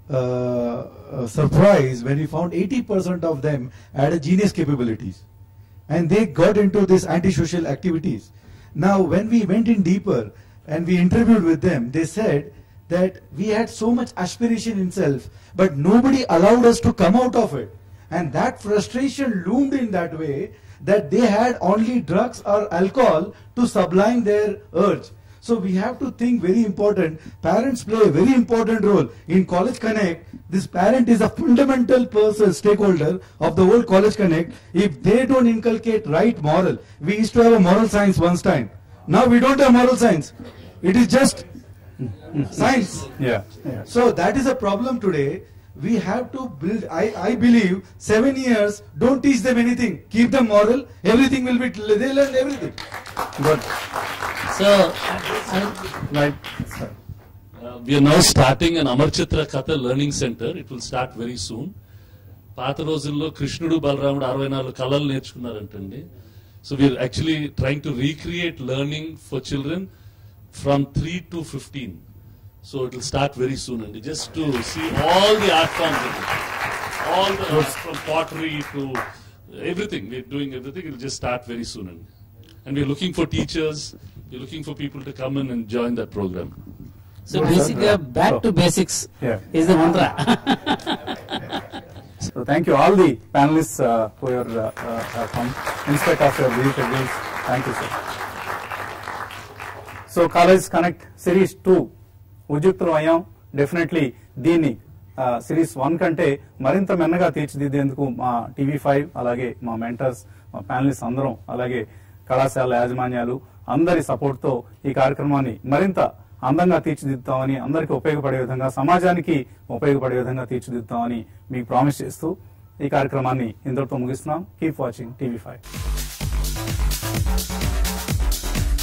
surprise when we found 80% of them had a genius capabilities, and they got into these antisocial activities. Now, when we went in deeper and we interviewed with them, they said that we had so much aspiration in self, but nobody allowed us to come out of it. And that frustration loomed in that way that they had only drugs or alcohol to sublime their urge. So we have to think very important. Parents play a very important role. In College Connect, this parent is a fundamental person, stakeholder of the whole College Connect. If they don't inculcate right moral, we used to have a moral science once time. Now we don't have moral science. It is just science. Yeah. So that is a problem today. We have to build, I believe 7 years, don't teach them anything. Keep them moral, everything will be, they learn everything. Good. So, right. We are now starting an Amar Chitra Katha Learning Center. It will start very soon. పాత రోజుల్లో కృష్ణుడు బలరాముడు 64 కళలు నేర్చుకున్నారంటండి. So we are actually trying to recreate learning for children from 3 to 15. So it will start very soon, and just to see all the art forms, all the arts from pottery to everything. We're doing everything. It will just start very soon, and we're looking for teachers. We're looking for people to come in and join that program. So basically, back to basics is the mantra. So thank you all the panelists for your come in spite of your busy schedules. Thank you, sir. So College Connect Series 2 ఉద్యుక్తులు అయ్యాం. Definitely దీన్ని series 1 కంటే మరింత మెన్నగా తీర్చిదిద్దేందుకు మా TV5 అలాగే మా mentors, మా panellist అందరం, అలాగే కళాశాల యాజమాన్యాలు అందరి సపోర్ట్ తో ఈ కార్యక్రమాన్ని మరింత అందంగా తీర్చిదిద్దుతామని, అందరికీ ఉపయోగపడే విధంగా, సమాజానికి ఉపయోగపడే విధంగా తీర్చిదిద్దుతామని మీకు ప్రామిస్ చేస్తూ ఈ కార్యక్రమాన్ని ఇంతటితో ముగిస్తున్నాం. Keep watching TV5.